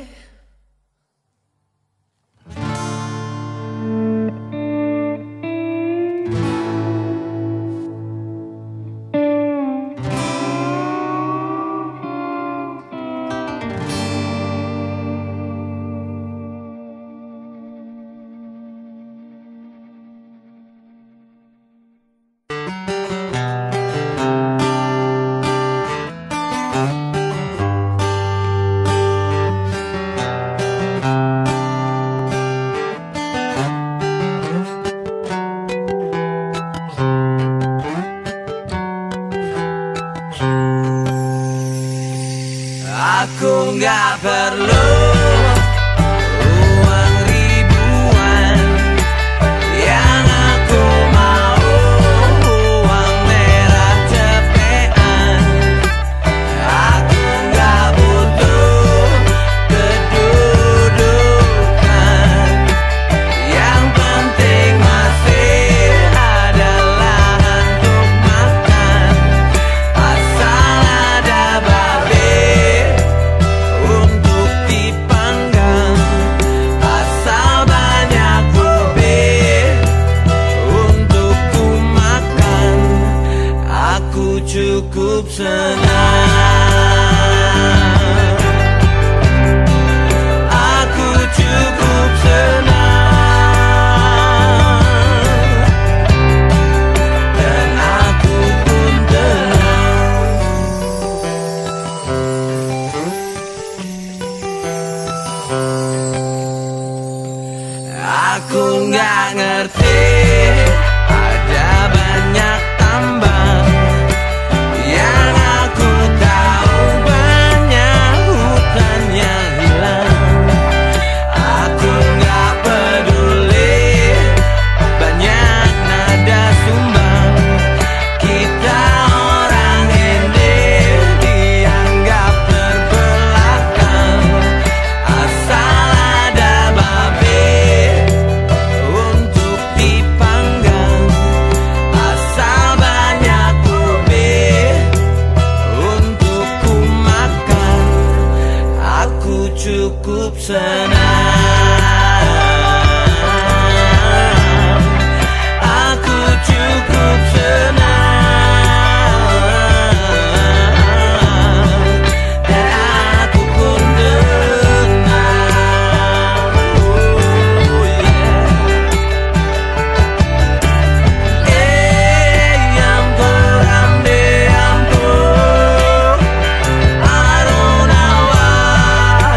Aku nggak perlu uang ribuan, yang aku mau uang merah cepetan. Aku nggak butuh kedudukan, senang. Aku cukup senang, dan aku pun tenang. Aku nggak ngerti, ada banyak tambang. Yang aku tahu banyak hutan yang hilang. Aku nggak peduli banyak nada sumbang. Kita orang ini dianggap terbelakang. Asal ada babi untuk dipanggang, asal banyak ubi untuk ku makan. Aku cukup senang. Aku cukup senang, dan aku pun tenang. Oh yeah. Eh, ampun, amde, ampun. I don't know why.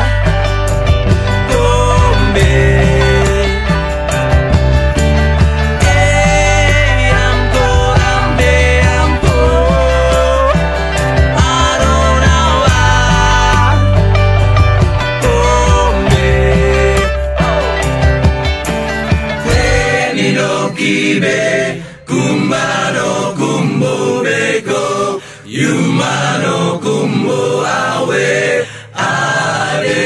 Gombe. Eh, ampun, amde, ampun. I don't know why. Gombe. Venido kibe, kumbano kumbo beko, yumano kumbo awe ade.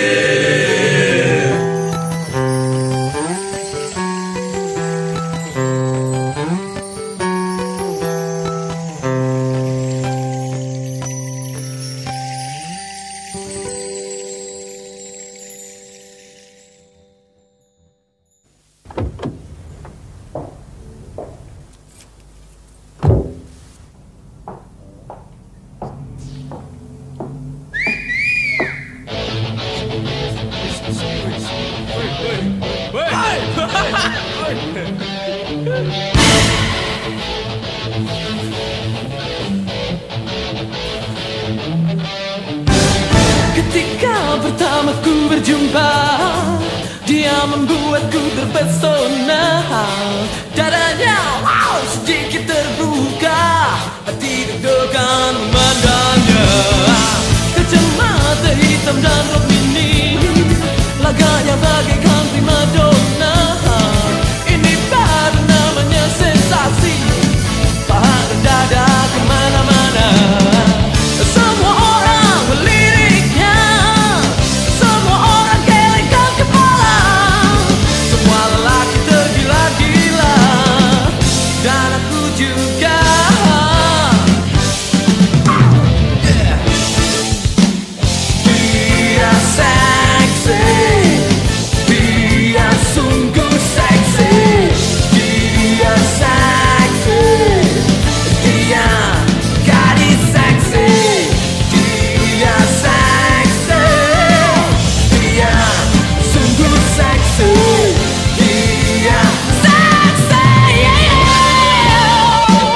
Ketika pertama ku berjumpa, dia membuatku terpesona. Dadanya wow, sedikit terbuka, hati deg-degan memandangnya. Kacamata hitam dan rok mini, laganya bagaikan primadona. Ini baru namanya sensasi, paha dan dada kemana-mana. Semua orang meliriknya, semua orang gelengkan kepala. Semua lelaki tergila-gila, dan aku juga. Yeah. Dia seksi, dia sungguh seksi. Dia seksi, dia gadis seksi. Dia seksi, dia sungguh seksi. Dia seksi, yeah.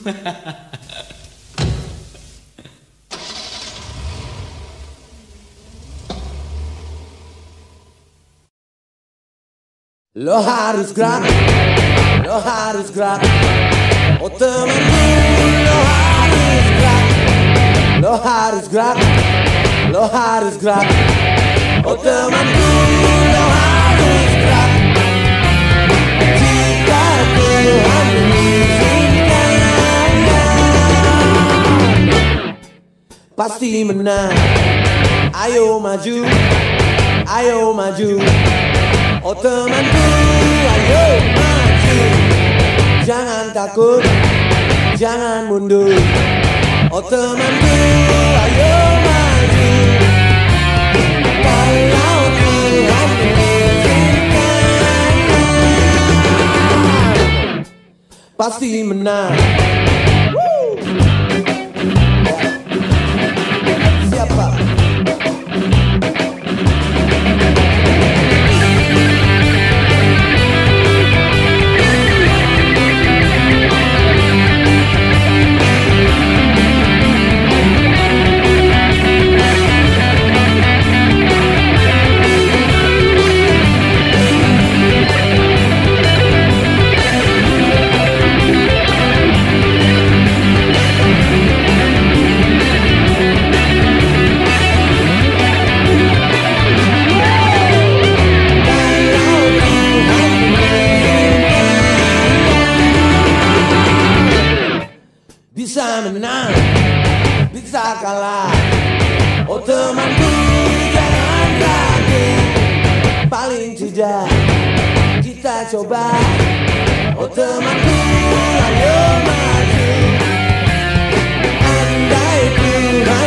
Lo harus gerak, lo harus gerak. Oh temanku, lo harus gerak, lo harus gerak, lo harus gerak. Oh temanku, lo harus gerak. Jika Tuhan mengizinkannya, pasti menang. Ayo maju, ayo maju. Oh temanku, ayo maju. Jangan takut, jangan mundur. Oh temanku, ayo maju. Kalau Tuhan mengizinkan, pasti menang. Woo! Siapa? Bisa menang, bisa kalah. Oh temanku, jangan ragu. Paling tidak kita coba. Oh temanku, ayo maju. Andai Tuhan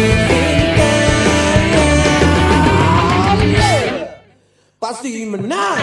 mengizinkan, pasti menang.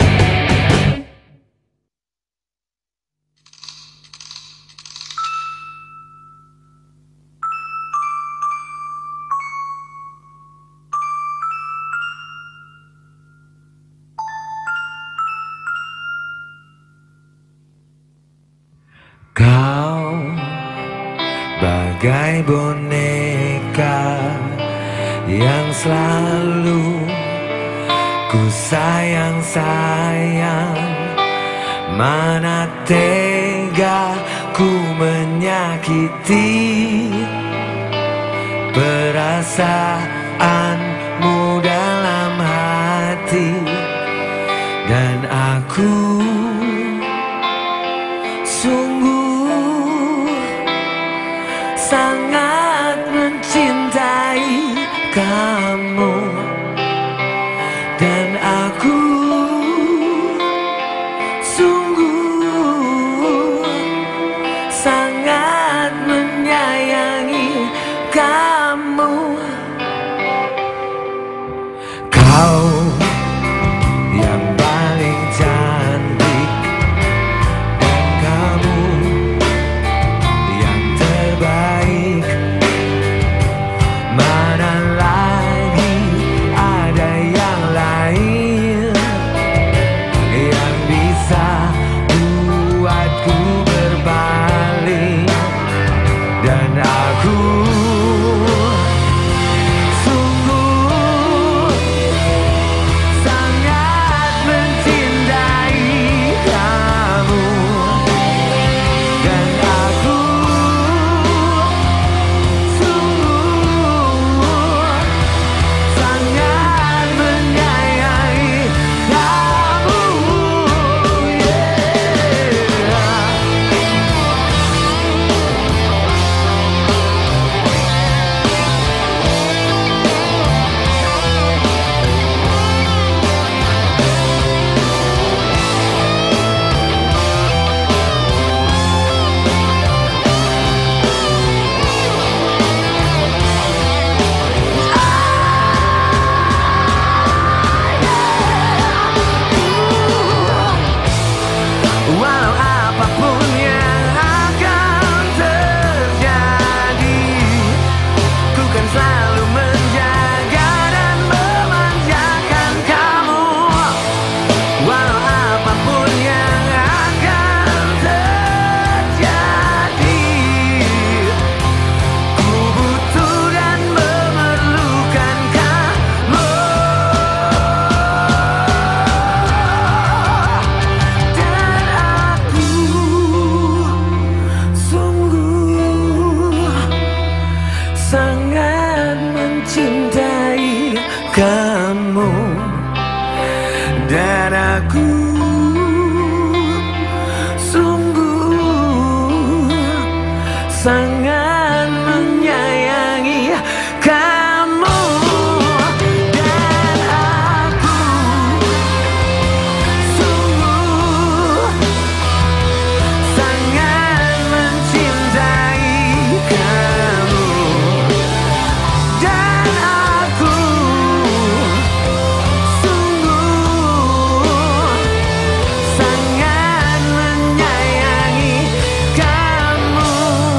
Kau bagai boneka yang selalu ku sayang-sayang. Mana tega ku menyakiti perasaanmu dalam hati. Dan aku sungguh sangat mencintai kamu. Dan aku sungguh sangat menyayangi kamu. Kau yang paling cantik, dan kamu yang terbaik. Mana lagi kamu dan aku sungguh sangat menyayangi kamu dan aku sungguh sangat mencintai kamu dan aku sungguh sangat menyayangi kamu.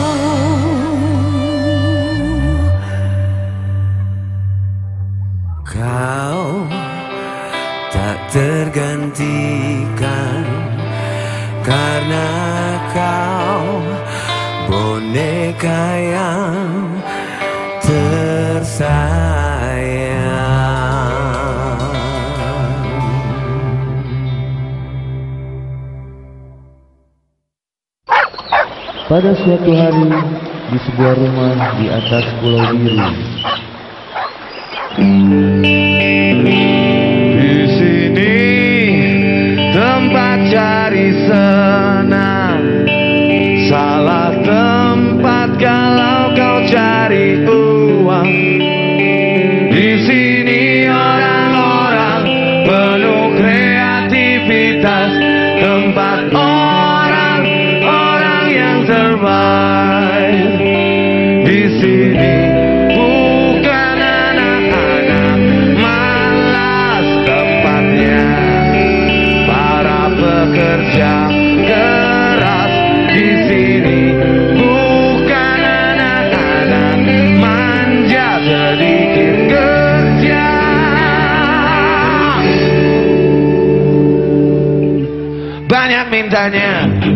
Kau tak tergantikan karena kau boneka yang tersayang. Pada suatu hari di sebuah rumah di atas pulau biru, Di sini tempat cari senang, salah tempat kalau kau cari uang. Di sini orang-orang penuh kreativitas, tempat orang-orang yang terbaik. Di sini bukan anak-anak malas, tempatnya para pekerja keras. Di sini bukan anak-anak manja, sedikit kerja. Banyak mintanya.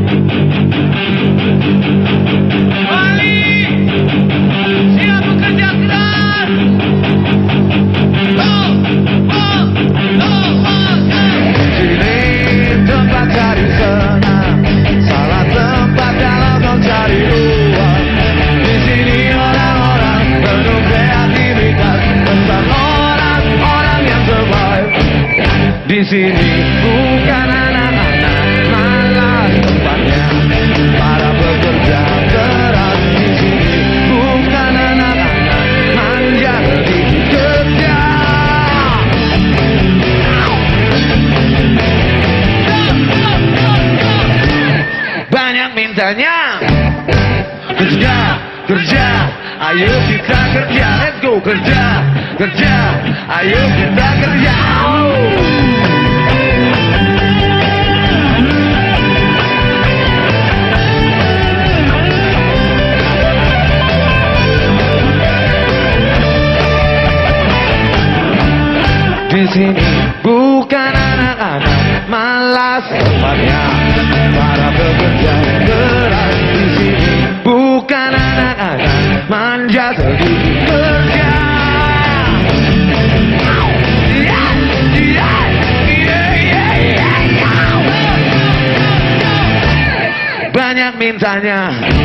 Balik, siap bekerja keras. Oh, oh, oh, oh, Sini tempat cari senang, salah tempat kalau kau cari uang. Di sini orang-orang penuh kreativitas, tentang orang-orang yang terbaik. Di sini bukan anak-anak malas, tempatnya para pekerja keras. Di sini bukan anak-anak manja, sedikit kerja. Banyak mintanya. Kerja, kerja, ayo kita kerja. Let's go kerja, kerja, ayo kita kerja. Di sini bukan anak-anak malas, tempatnya para pekerja keras. Di sini bukan anak-anak manja, sedikit kerja. Yeah, yeah, yeah, yeah, yeah. Banyak mintanya.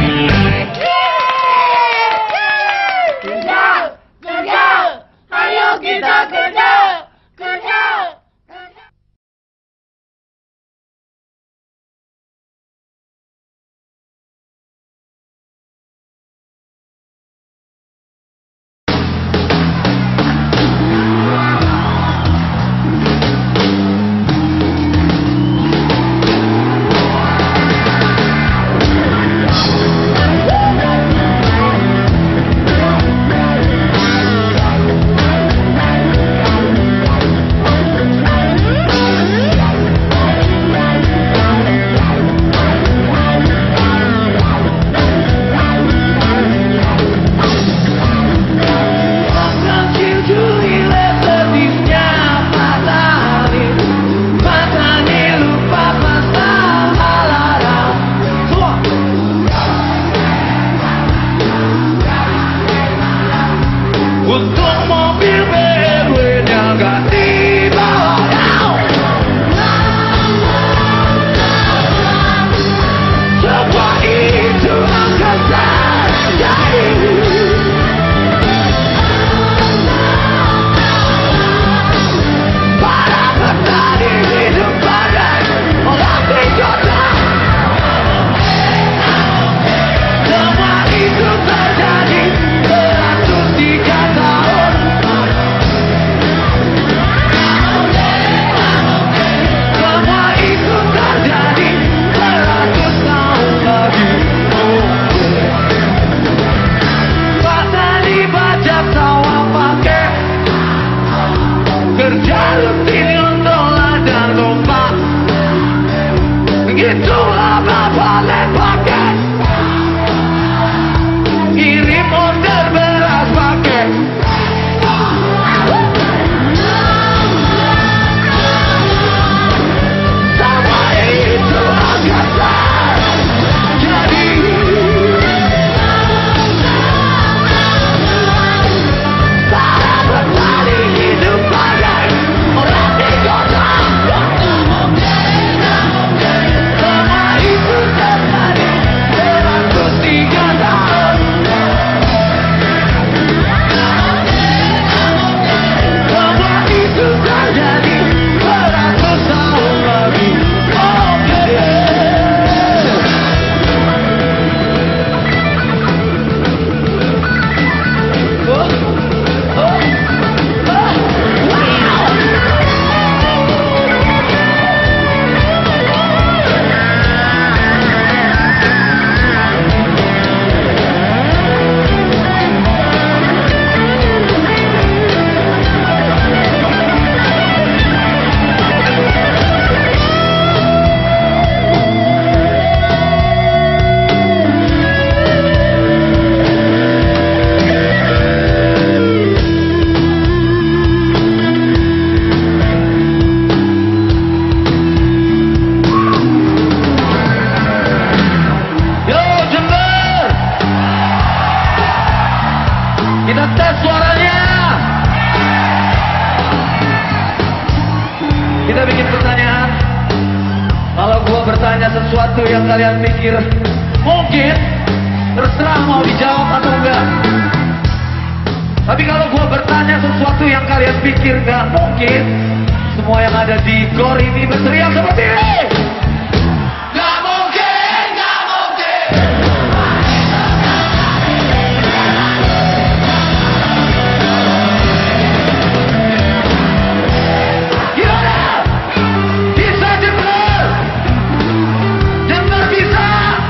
kerja, kerja, ayo kita kerja, kerja. sesuatu yang kalian pikir mungkin, terserah mau dijawab atau enggak. Tapi kalau gua bertanya sesuatu yang kalian pikir gak mungkin, semua yang ada di gor ini berteriak seperti ini. Gak mungkin, gak mungkin. Gimana? Bisa denger? Denger bisa?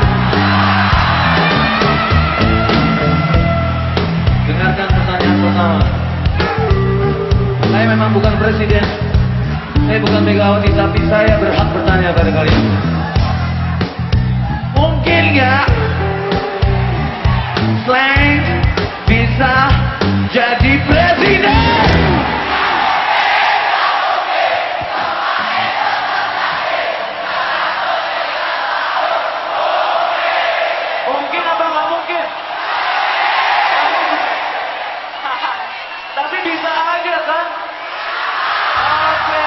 Dengarkan pertanyaan pertama. Saya memang bukan presiden, saya bukan Megawati, tapi saya berhak bertanya pada kalian. Mungkin nggak Slang bisa jadi presiden? Mungkin apa nggak mungkin? Tapi bisa aja kan? Oke.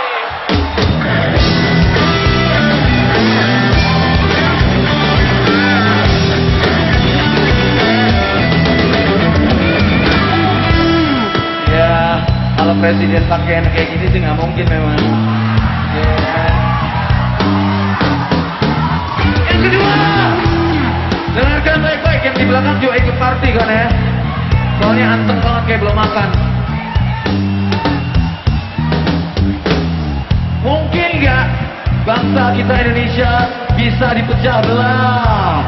Ya, kalau presiden pakaian kayak gini sih nggak mungkin memang. Ya. Yang kedua, dengarkan baik-baik, yang di belakang juga ikut party kan ya? Soalnya anteng banget kayak belum makan. Mungkin nggak bangsa kita Indonesia bisa dipecah belah?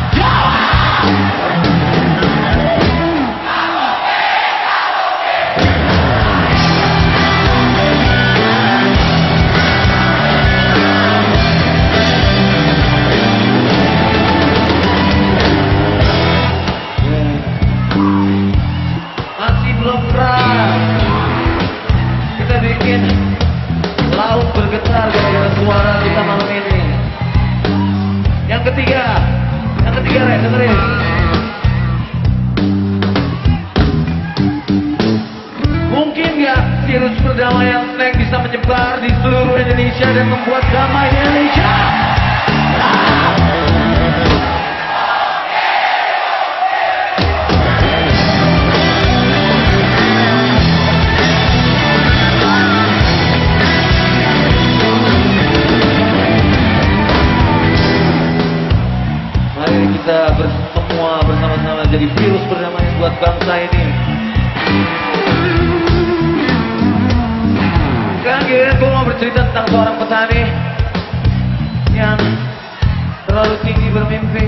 Masih belum keras. Kita bikin laut bergetar gara-gara suara kita malam ini. Yang ketiga, yang ketiga Ren, dengerin. Mungkin nggak virus perdamaian Slang bisa menyebar di seluruh Indonesia dan membuat damai Indonesia? Mari kita semua bersama-sama jadi virus perdamaian buat bangsa ini. Sekarang giliran gue mau bercerita tentang seorang petani yang terlalu tinggi bermimpi.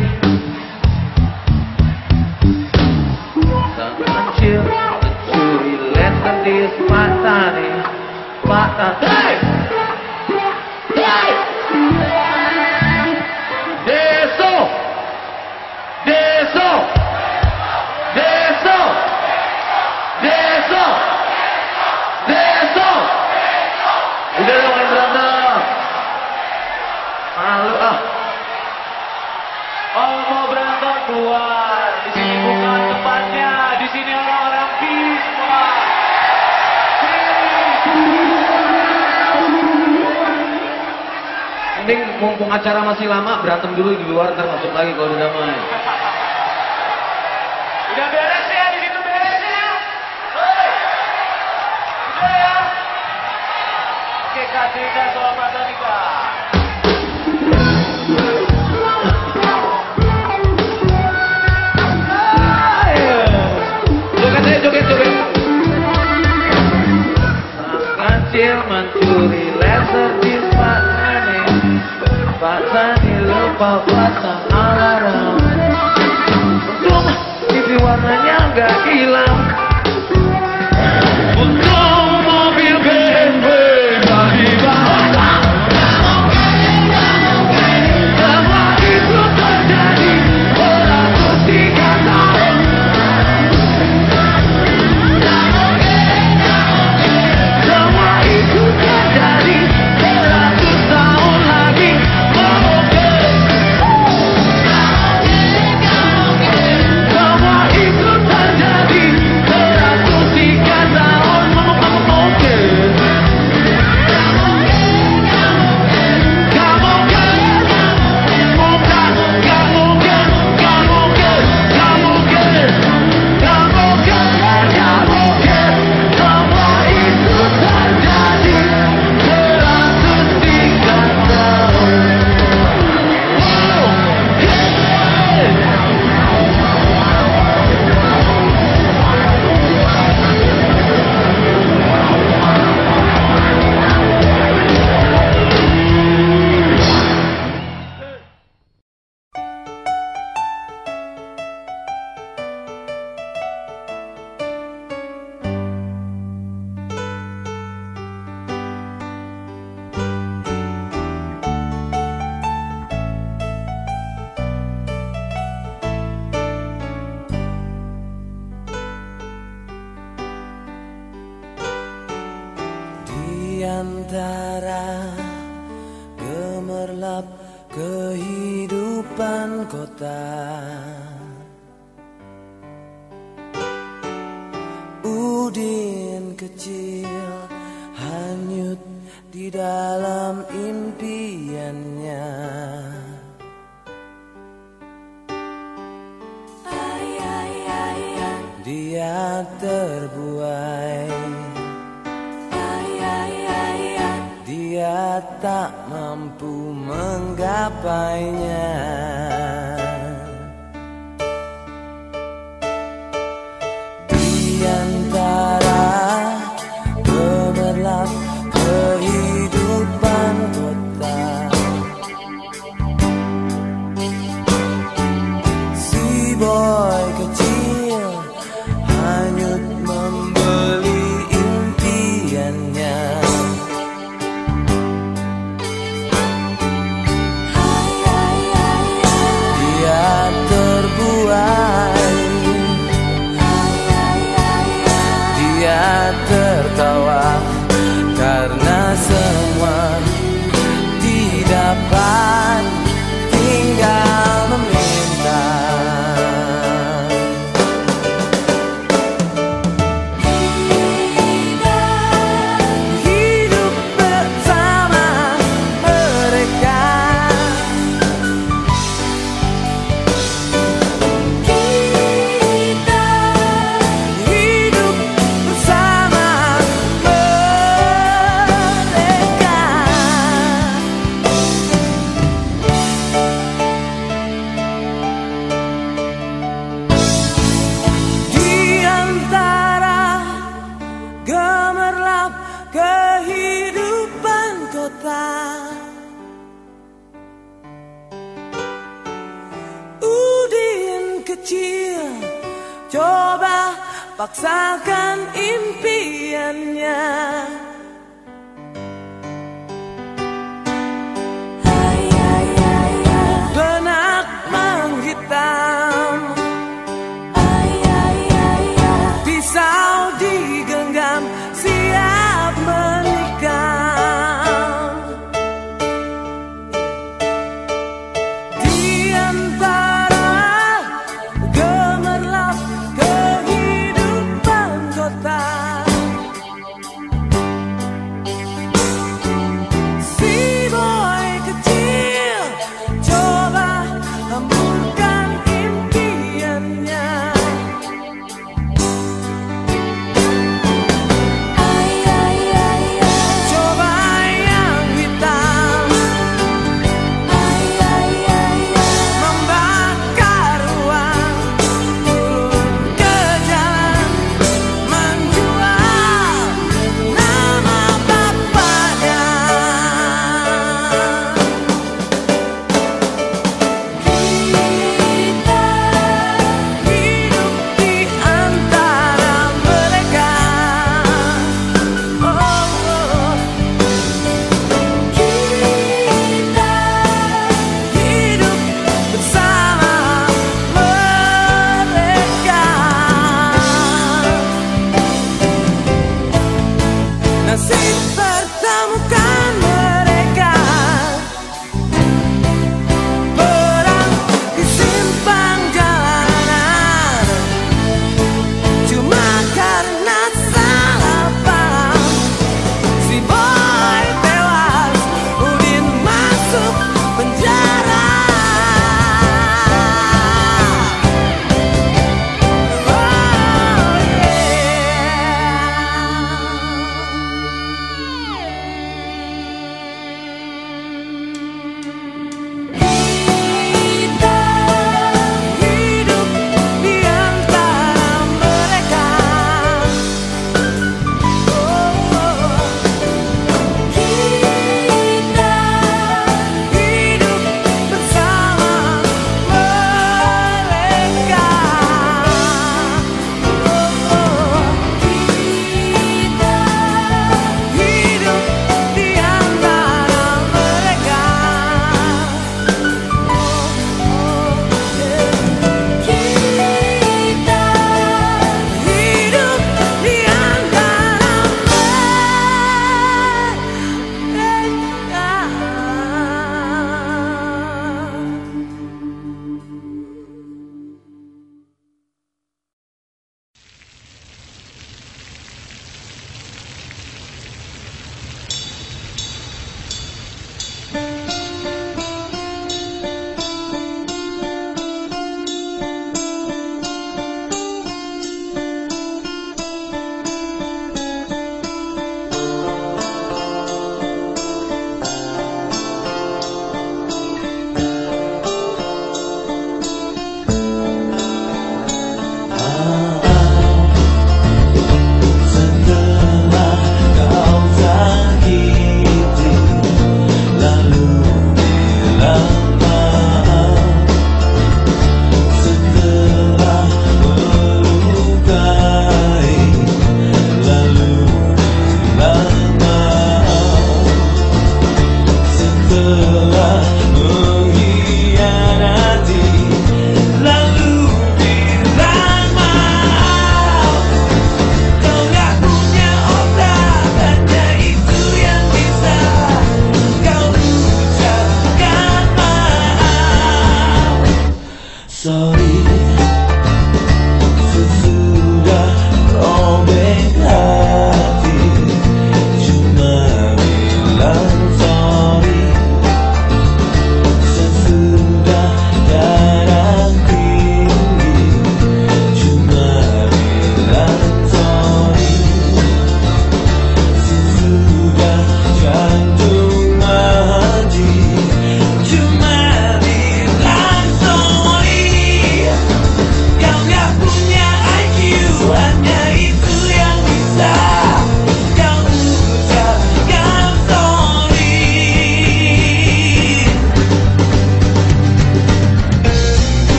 Sang kancil mencuri lesen di Patani, Patani. Hey! Hey! Deso! Deso! Deso! Deso! Deso! Udah dong main berantem. Malu ah. Oh mau berantem keluar. Di sini bukan tempatnya. Di sini orang-orang bisma. Mending mumpung acara masih lama berantem dulu di luar, ntar masuk lagi kalau udah damai. Udah beres ya, di situ beres ya. Hei, udah ya. Oke, kasih Kak soal Patani Kak. Joget aja, joget, joget. Sang kancil mencuri laser di Patani, Patani lupa pasang alarm. Untung T V warnanya nggak hilang. Untung mobil B M W nggak dibawa. Semua itu terjadi beratus tiga tahun. Semua itu terjadi beratus tahun lagi. Semua itu terjadi antara gemerlap kehidupan kota, Udin kecil hanyut di dalam impiannya. Dia terbuai, dia tak mampu menggapainya. Di antara gemerlap kehidupan kota, si boy kecil hanyut membeli impiannya. Dia terbuai, dia tertawa karena semua didapat, tinggal meminta. Kehidupan kota, Udin kecil coba paksakan impiannya. Benak menghitam, pisau digenggam, siap menikam. Di antara gemerlap kehidupan kota, si boy kecil coba hamburkan impiannya. Membakar uang, turun ke jalan, menjual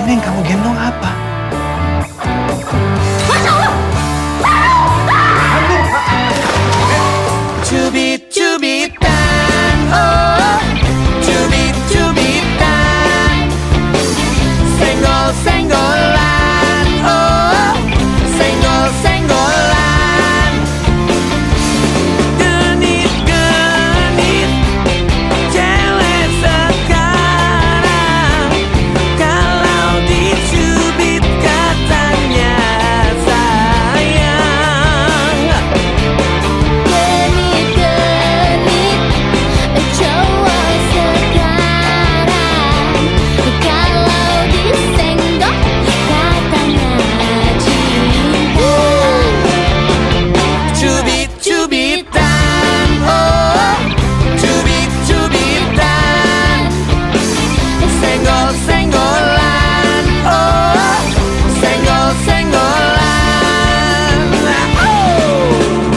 Ini yang kamu gendong apa? Cubit-cubitan, oh, cubit-cubitan, senggol-senggolan, oh, senggol-senggolan, genit-genit, cewek sekarang, kalau dicubit katanya sayang. Genit-genit, cowok sekarang, kalau disenggol katanya cinta. Cubit-cubitan, oh, cubit-cubitan, senggol-senggolan, oh, senggol-senggolan, oh.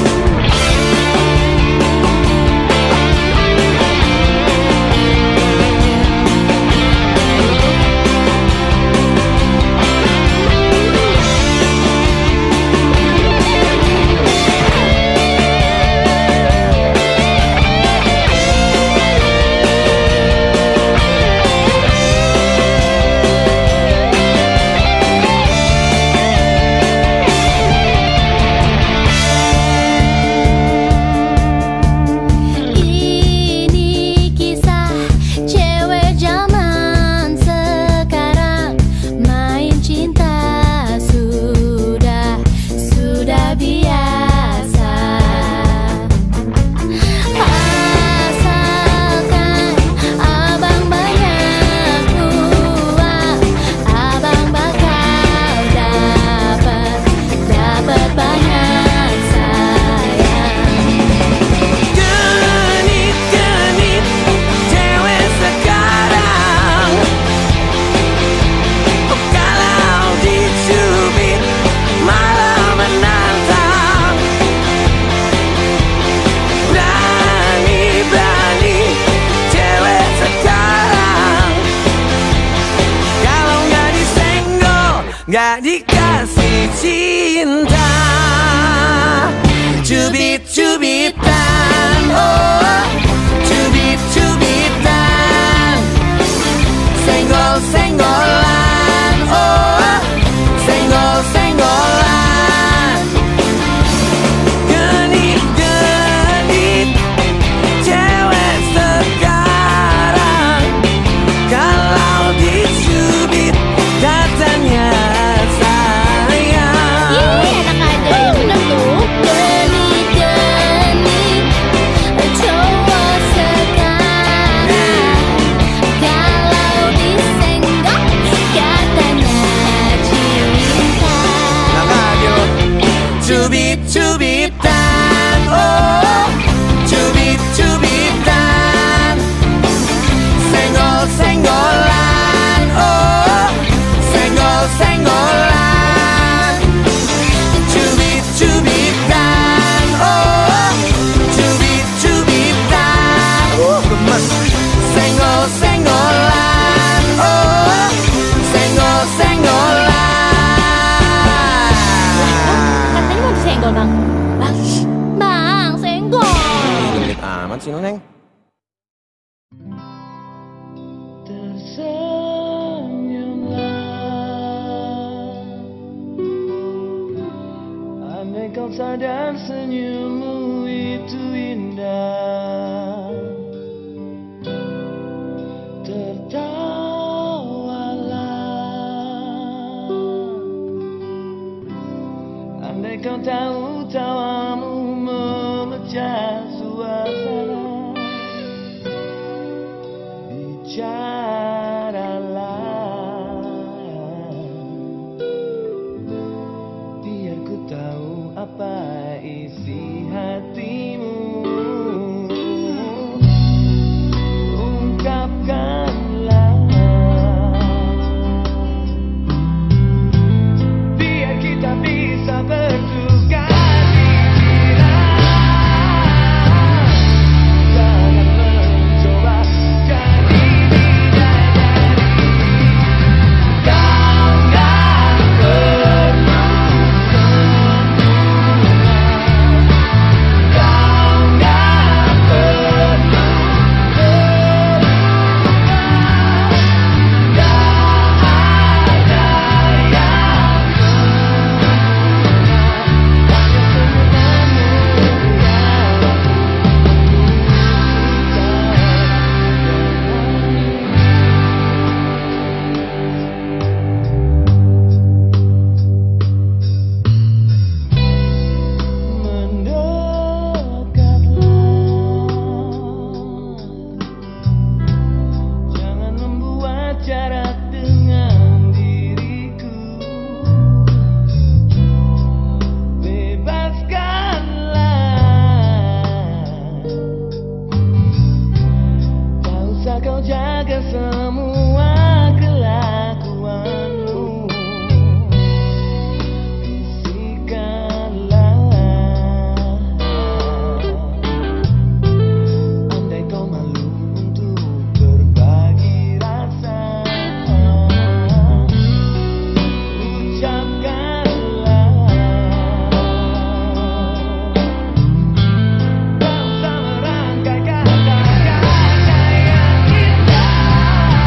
Ini kisah cewek zaman sekarang, main cinta sudah sudah biasa. Asalkan abang banyak uang, abang bakal dapat dapat banyak sayang. Genit-genit, cewek sekarang, oh, kalau dicubit malah menantang. Berani-berani, cewek sekarang, kalau nggak disenggol, nggak dikasih cinta. Cubit-cubitan, oh, cubit-cubitan, senggol-senggolan, oh, senggol-senggolan, genit-genit, cewek sekarang, kalau dicubit katanya sayang. Ih, enak aja ya bener tuh. Genit-genit, cowok sekarang, kalau disenggol katanya cinta. Cubit-cubitan, oh, cubit-cubitan, senggol-senggolan, oh, senggol-senggolan, cubit-cubitan, oh, cubit-cubitan, uh, gemes, senggol-senggolan, oh, senggol-senggolan. Katanya mau disenggol, Bang. Bang, Bang, senggol. Genit amat sih lu, Neng. Tersenyumlah, andai kau sadar senyummu itu indah. Tertawalah, andai kau tahu tawamu memecah suasana. Bicaralah, biar ku tahu apa isi hatimu. Ungkapkanlah, biar kita bisa bertukar pikiran. Jangan mencoba jadi jaga semua kelakuanmu. Bisikanlah, andai kau malu untuk berbagi rasa, ucapkanlah. Tak usah merangkai kata-kata yang indah.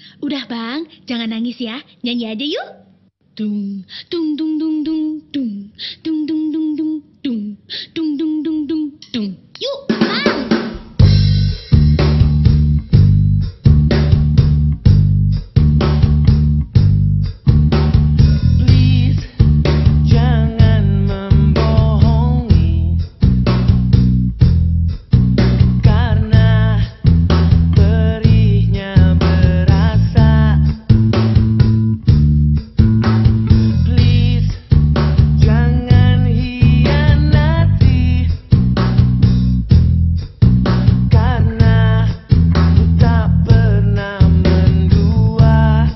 Udah bang, jangan nangis ya. Nyanyi aja yuk. Dung, dung, dung, dung, dung, dung, dung, dung, dung, dung, dung, dung, dung, dung, dung, dung. Yuk, bang. Please, jangan membohongi, karena perihnya berasa. Please, jangan hianati, karena ku tak pernah mendua.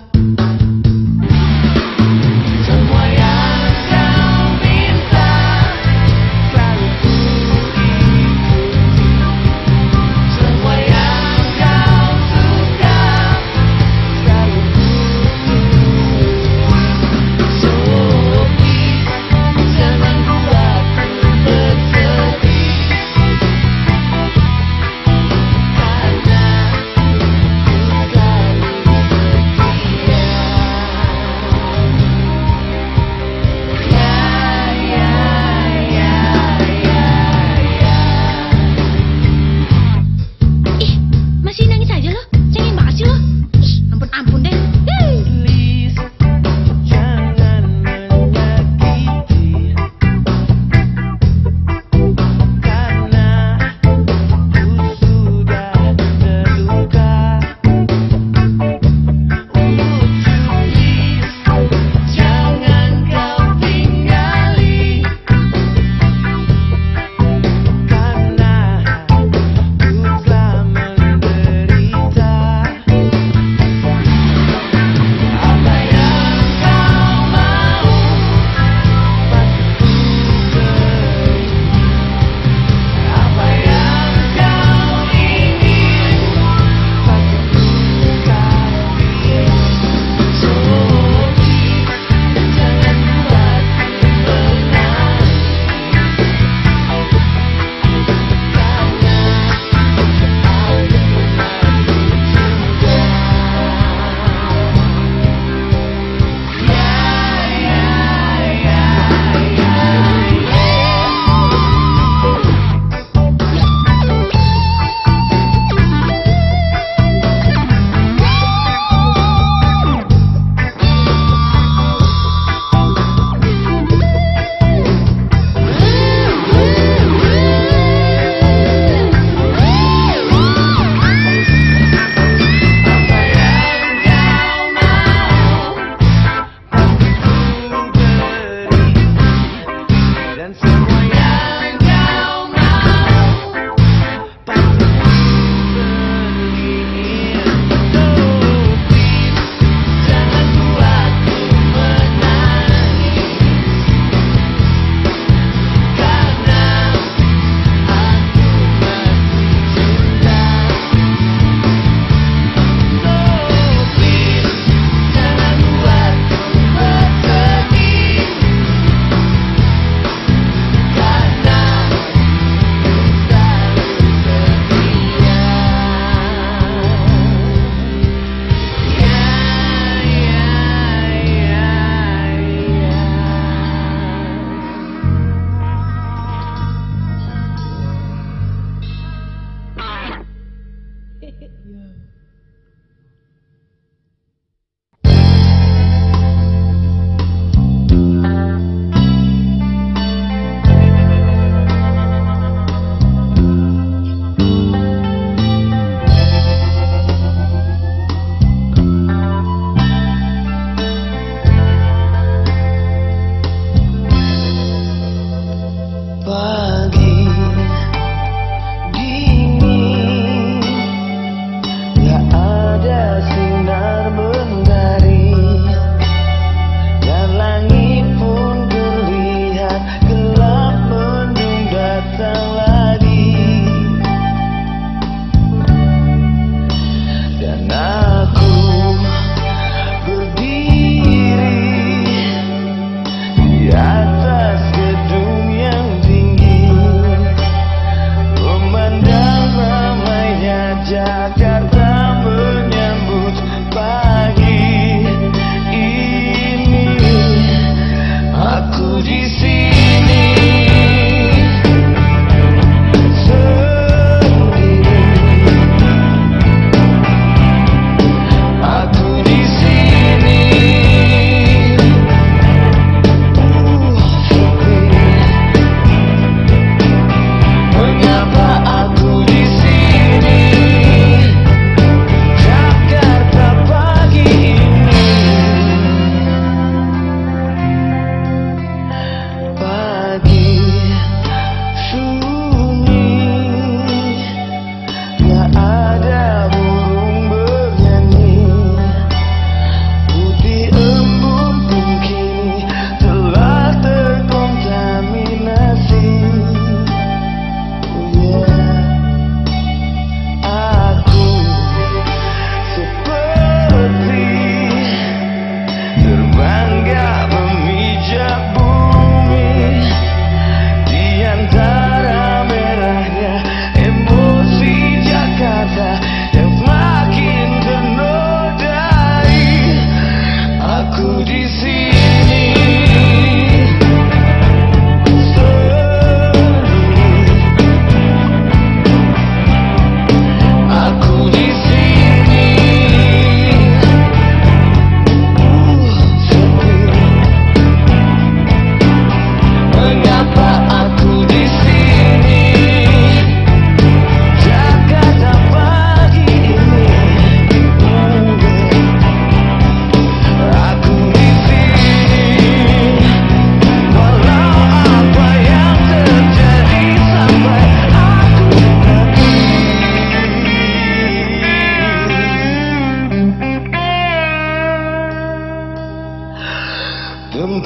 Semua yang kau minta selalu ku ikuti. Semua yang kau suka selalu ku turuti. So please, jangan buatku bersedih, karena ku selalu setia. Ih, masih nangis aja lo. Cengeng banget sih lo. Ih, ampun-ampun deh. Hei. Please, jangan menyakiti, karena ku sudah terluka. Would you please, jangan kau tinggali, karena ku telah menderita.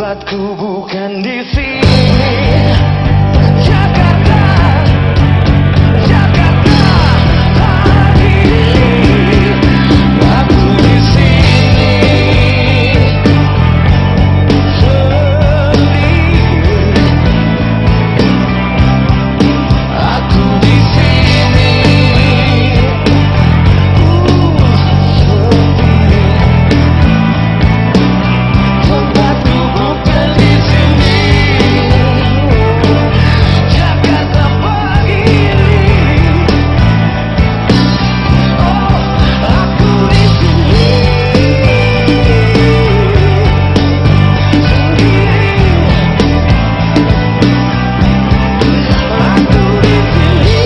Tempatku bukan di sini. Jakarta, Jakarta pagi ini. Aku di sini sendiri. Aku di sini uh, sepi. Tempatku bukan di sini. Jakarta pagi ini. Oh, aku di sini sendiri. Aku di sini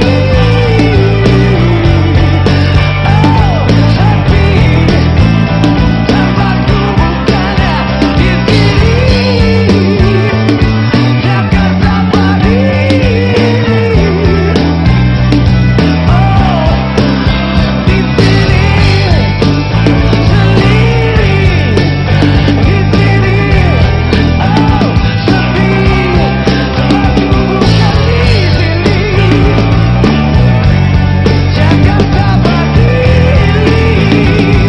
oh sepi. Tempatku bukannya di sini. Jakarta pagi ini. Oh, di sini sendiri. Di sini oh sepi. Tempatku bukan di sini. Jakarta pagi ini.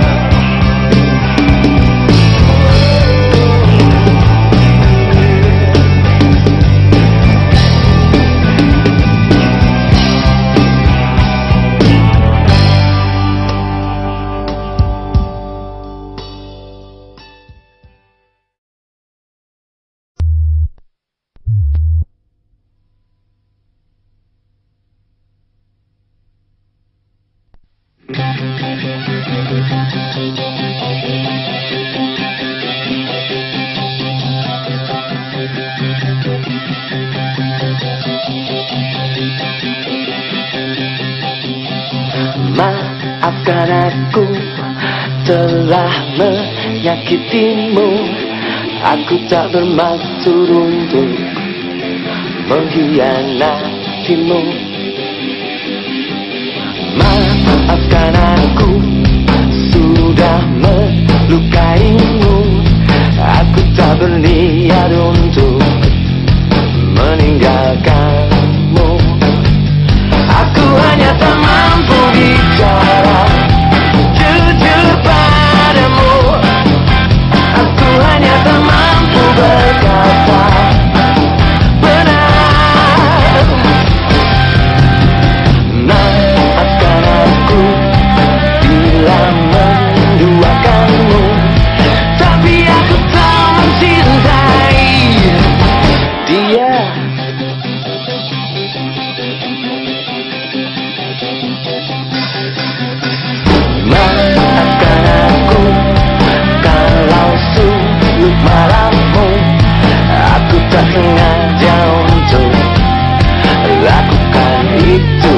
Maafkan aku telah menyakitimu. Aku tak bermaksud untuk mengkhianatimu. Maafkan aku sudah melukaimu. Aku tak berniat untuk meninggalkanmu. Aku hanya tak mampu bicara jujur padamu. Aku hanya tak mampu berkata benar. Maafkan aku bila menduakanmu, tapi aku tak mencintai dia. Maafkan aku kalau sulit marahmu. Aku tak sengaja untuk lakukan itu.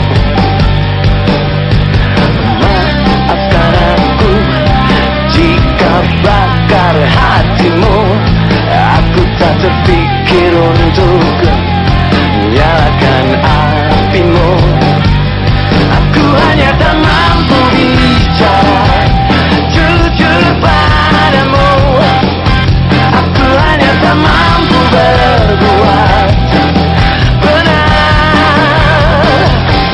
Maafkan aku jika bakar hatimu. Aku tak terpikir untuk nyalakan apimu. Aku hanya tak mampu bicara jujur padamu. Aku hanya tak mampu berbuat benar.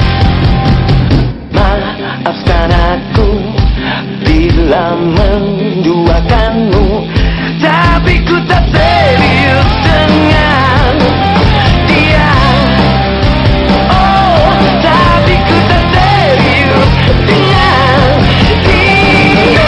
Maafkan aku bila menduakanmu, tapi ku tak serius dengan dia. Oh, tapi ku tak serius dengan dia.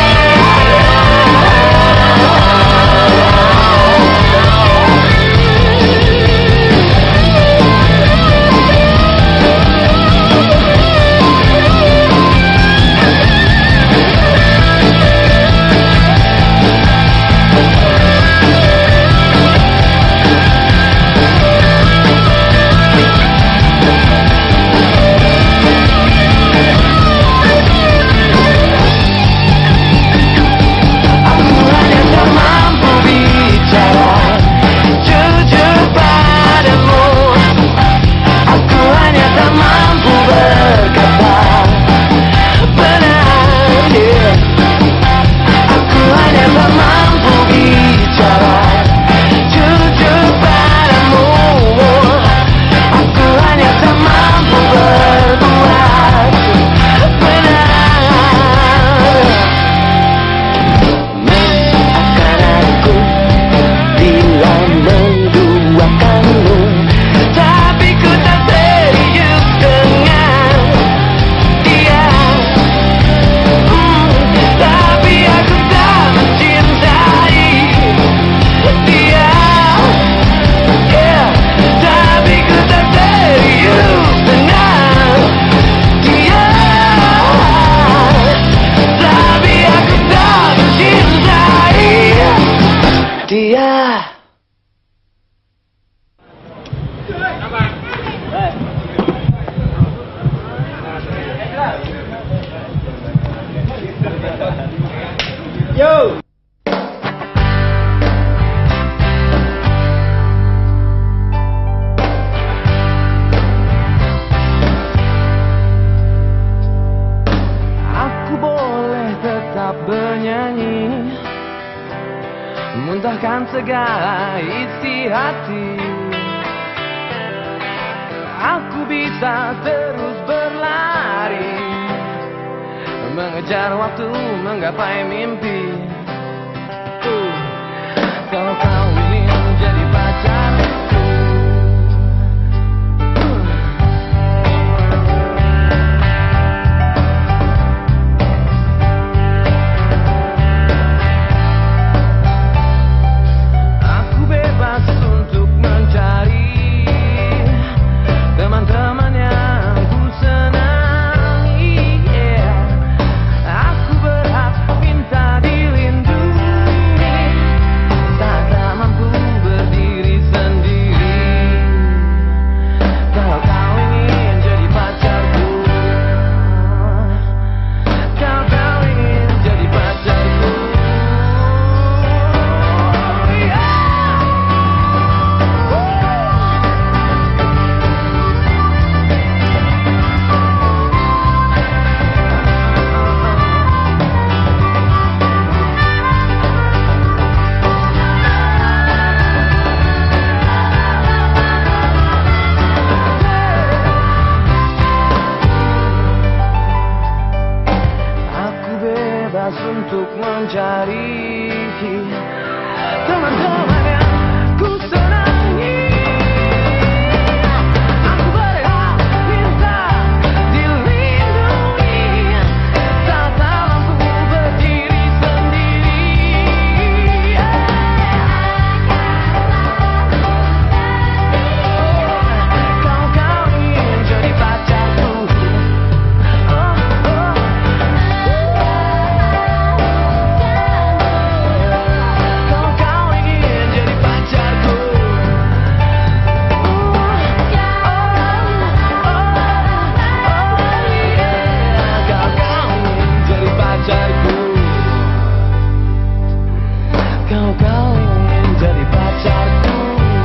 Yo. Aku boleh tetap bernyanyi, muntahkan segala isi hati. Aku bisa terus berlari, mengejar waktu, menggapai mimpi. uh, Kalau kau ingin jadi pacarku, uh. Aku bebas untuk mencari teman-teman yang ku senangi, yeah. Aku berhak minta dilindungi, tak mampu berdiri sendiri. Kalau kau ingin jadi pacarku, kalau kau ingin jadi pacarku, yeah. Aku bebas untuk mencari teman-teman yang ku senangi. Aku berhak minta dilindungi, tak mampu berdiri sendiri. Kalau kau ingin jadi pacarku, oh, oh. Kalau kau ingin jadi pacarku, kalau kau ingin jadi pacarku, kalau kau ingin jadi pacarku,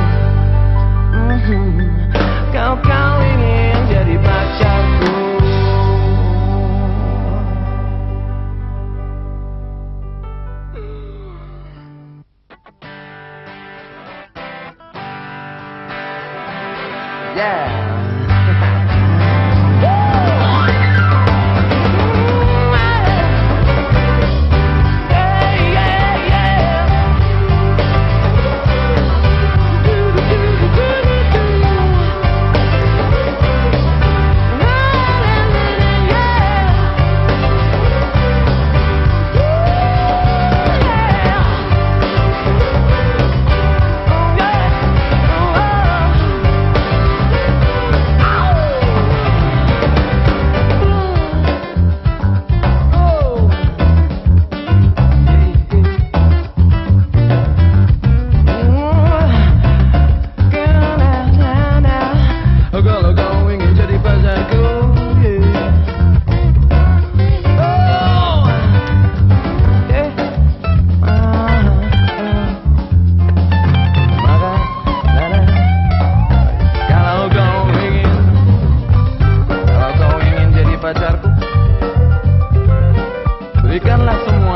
kalau kau ingin jadi pacarku. Yeah. Kalau kau ingin jadi pacarku, yeah. Oh, yeah. Ah, ah. Maka, nada. Kalau kau ingin, kalau kau ingin jadi pacarku, berikanlah semua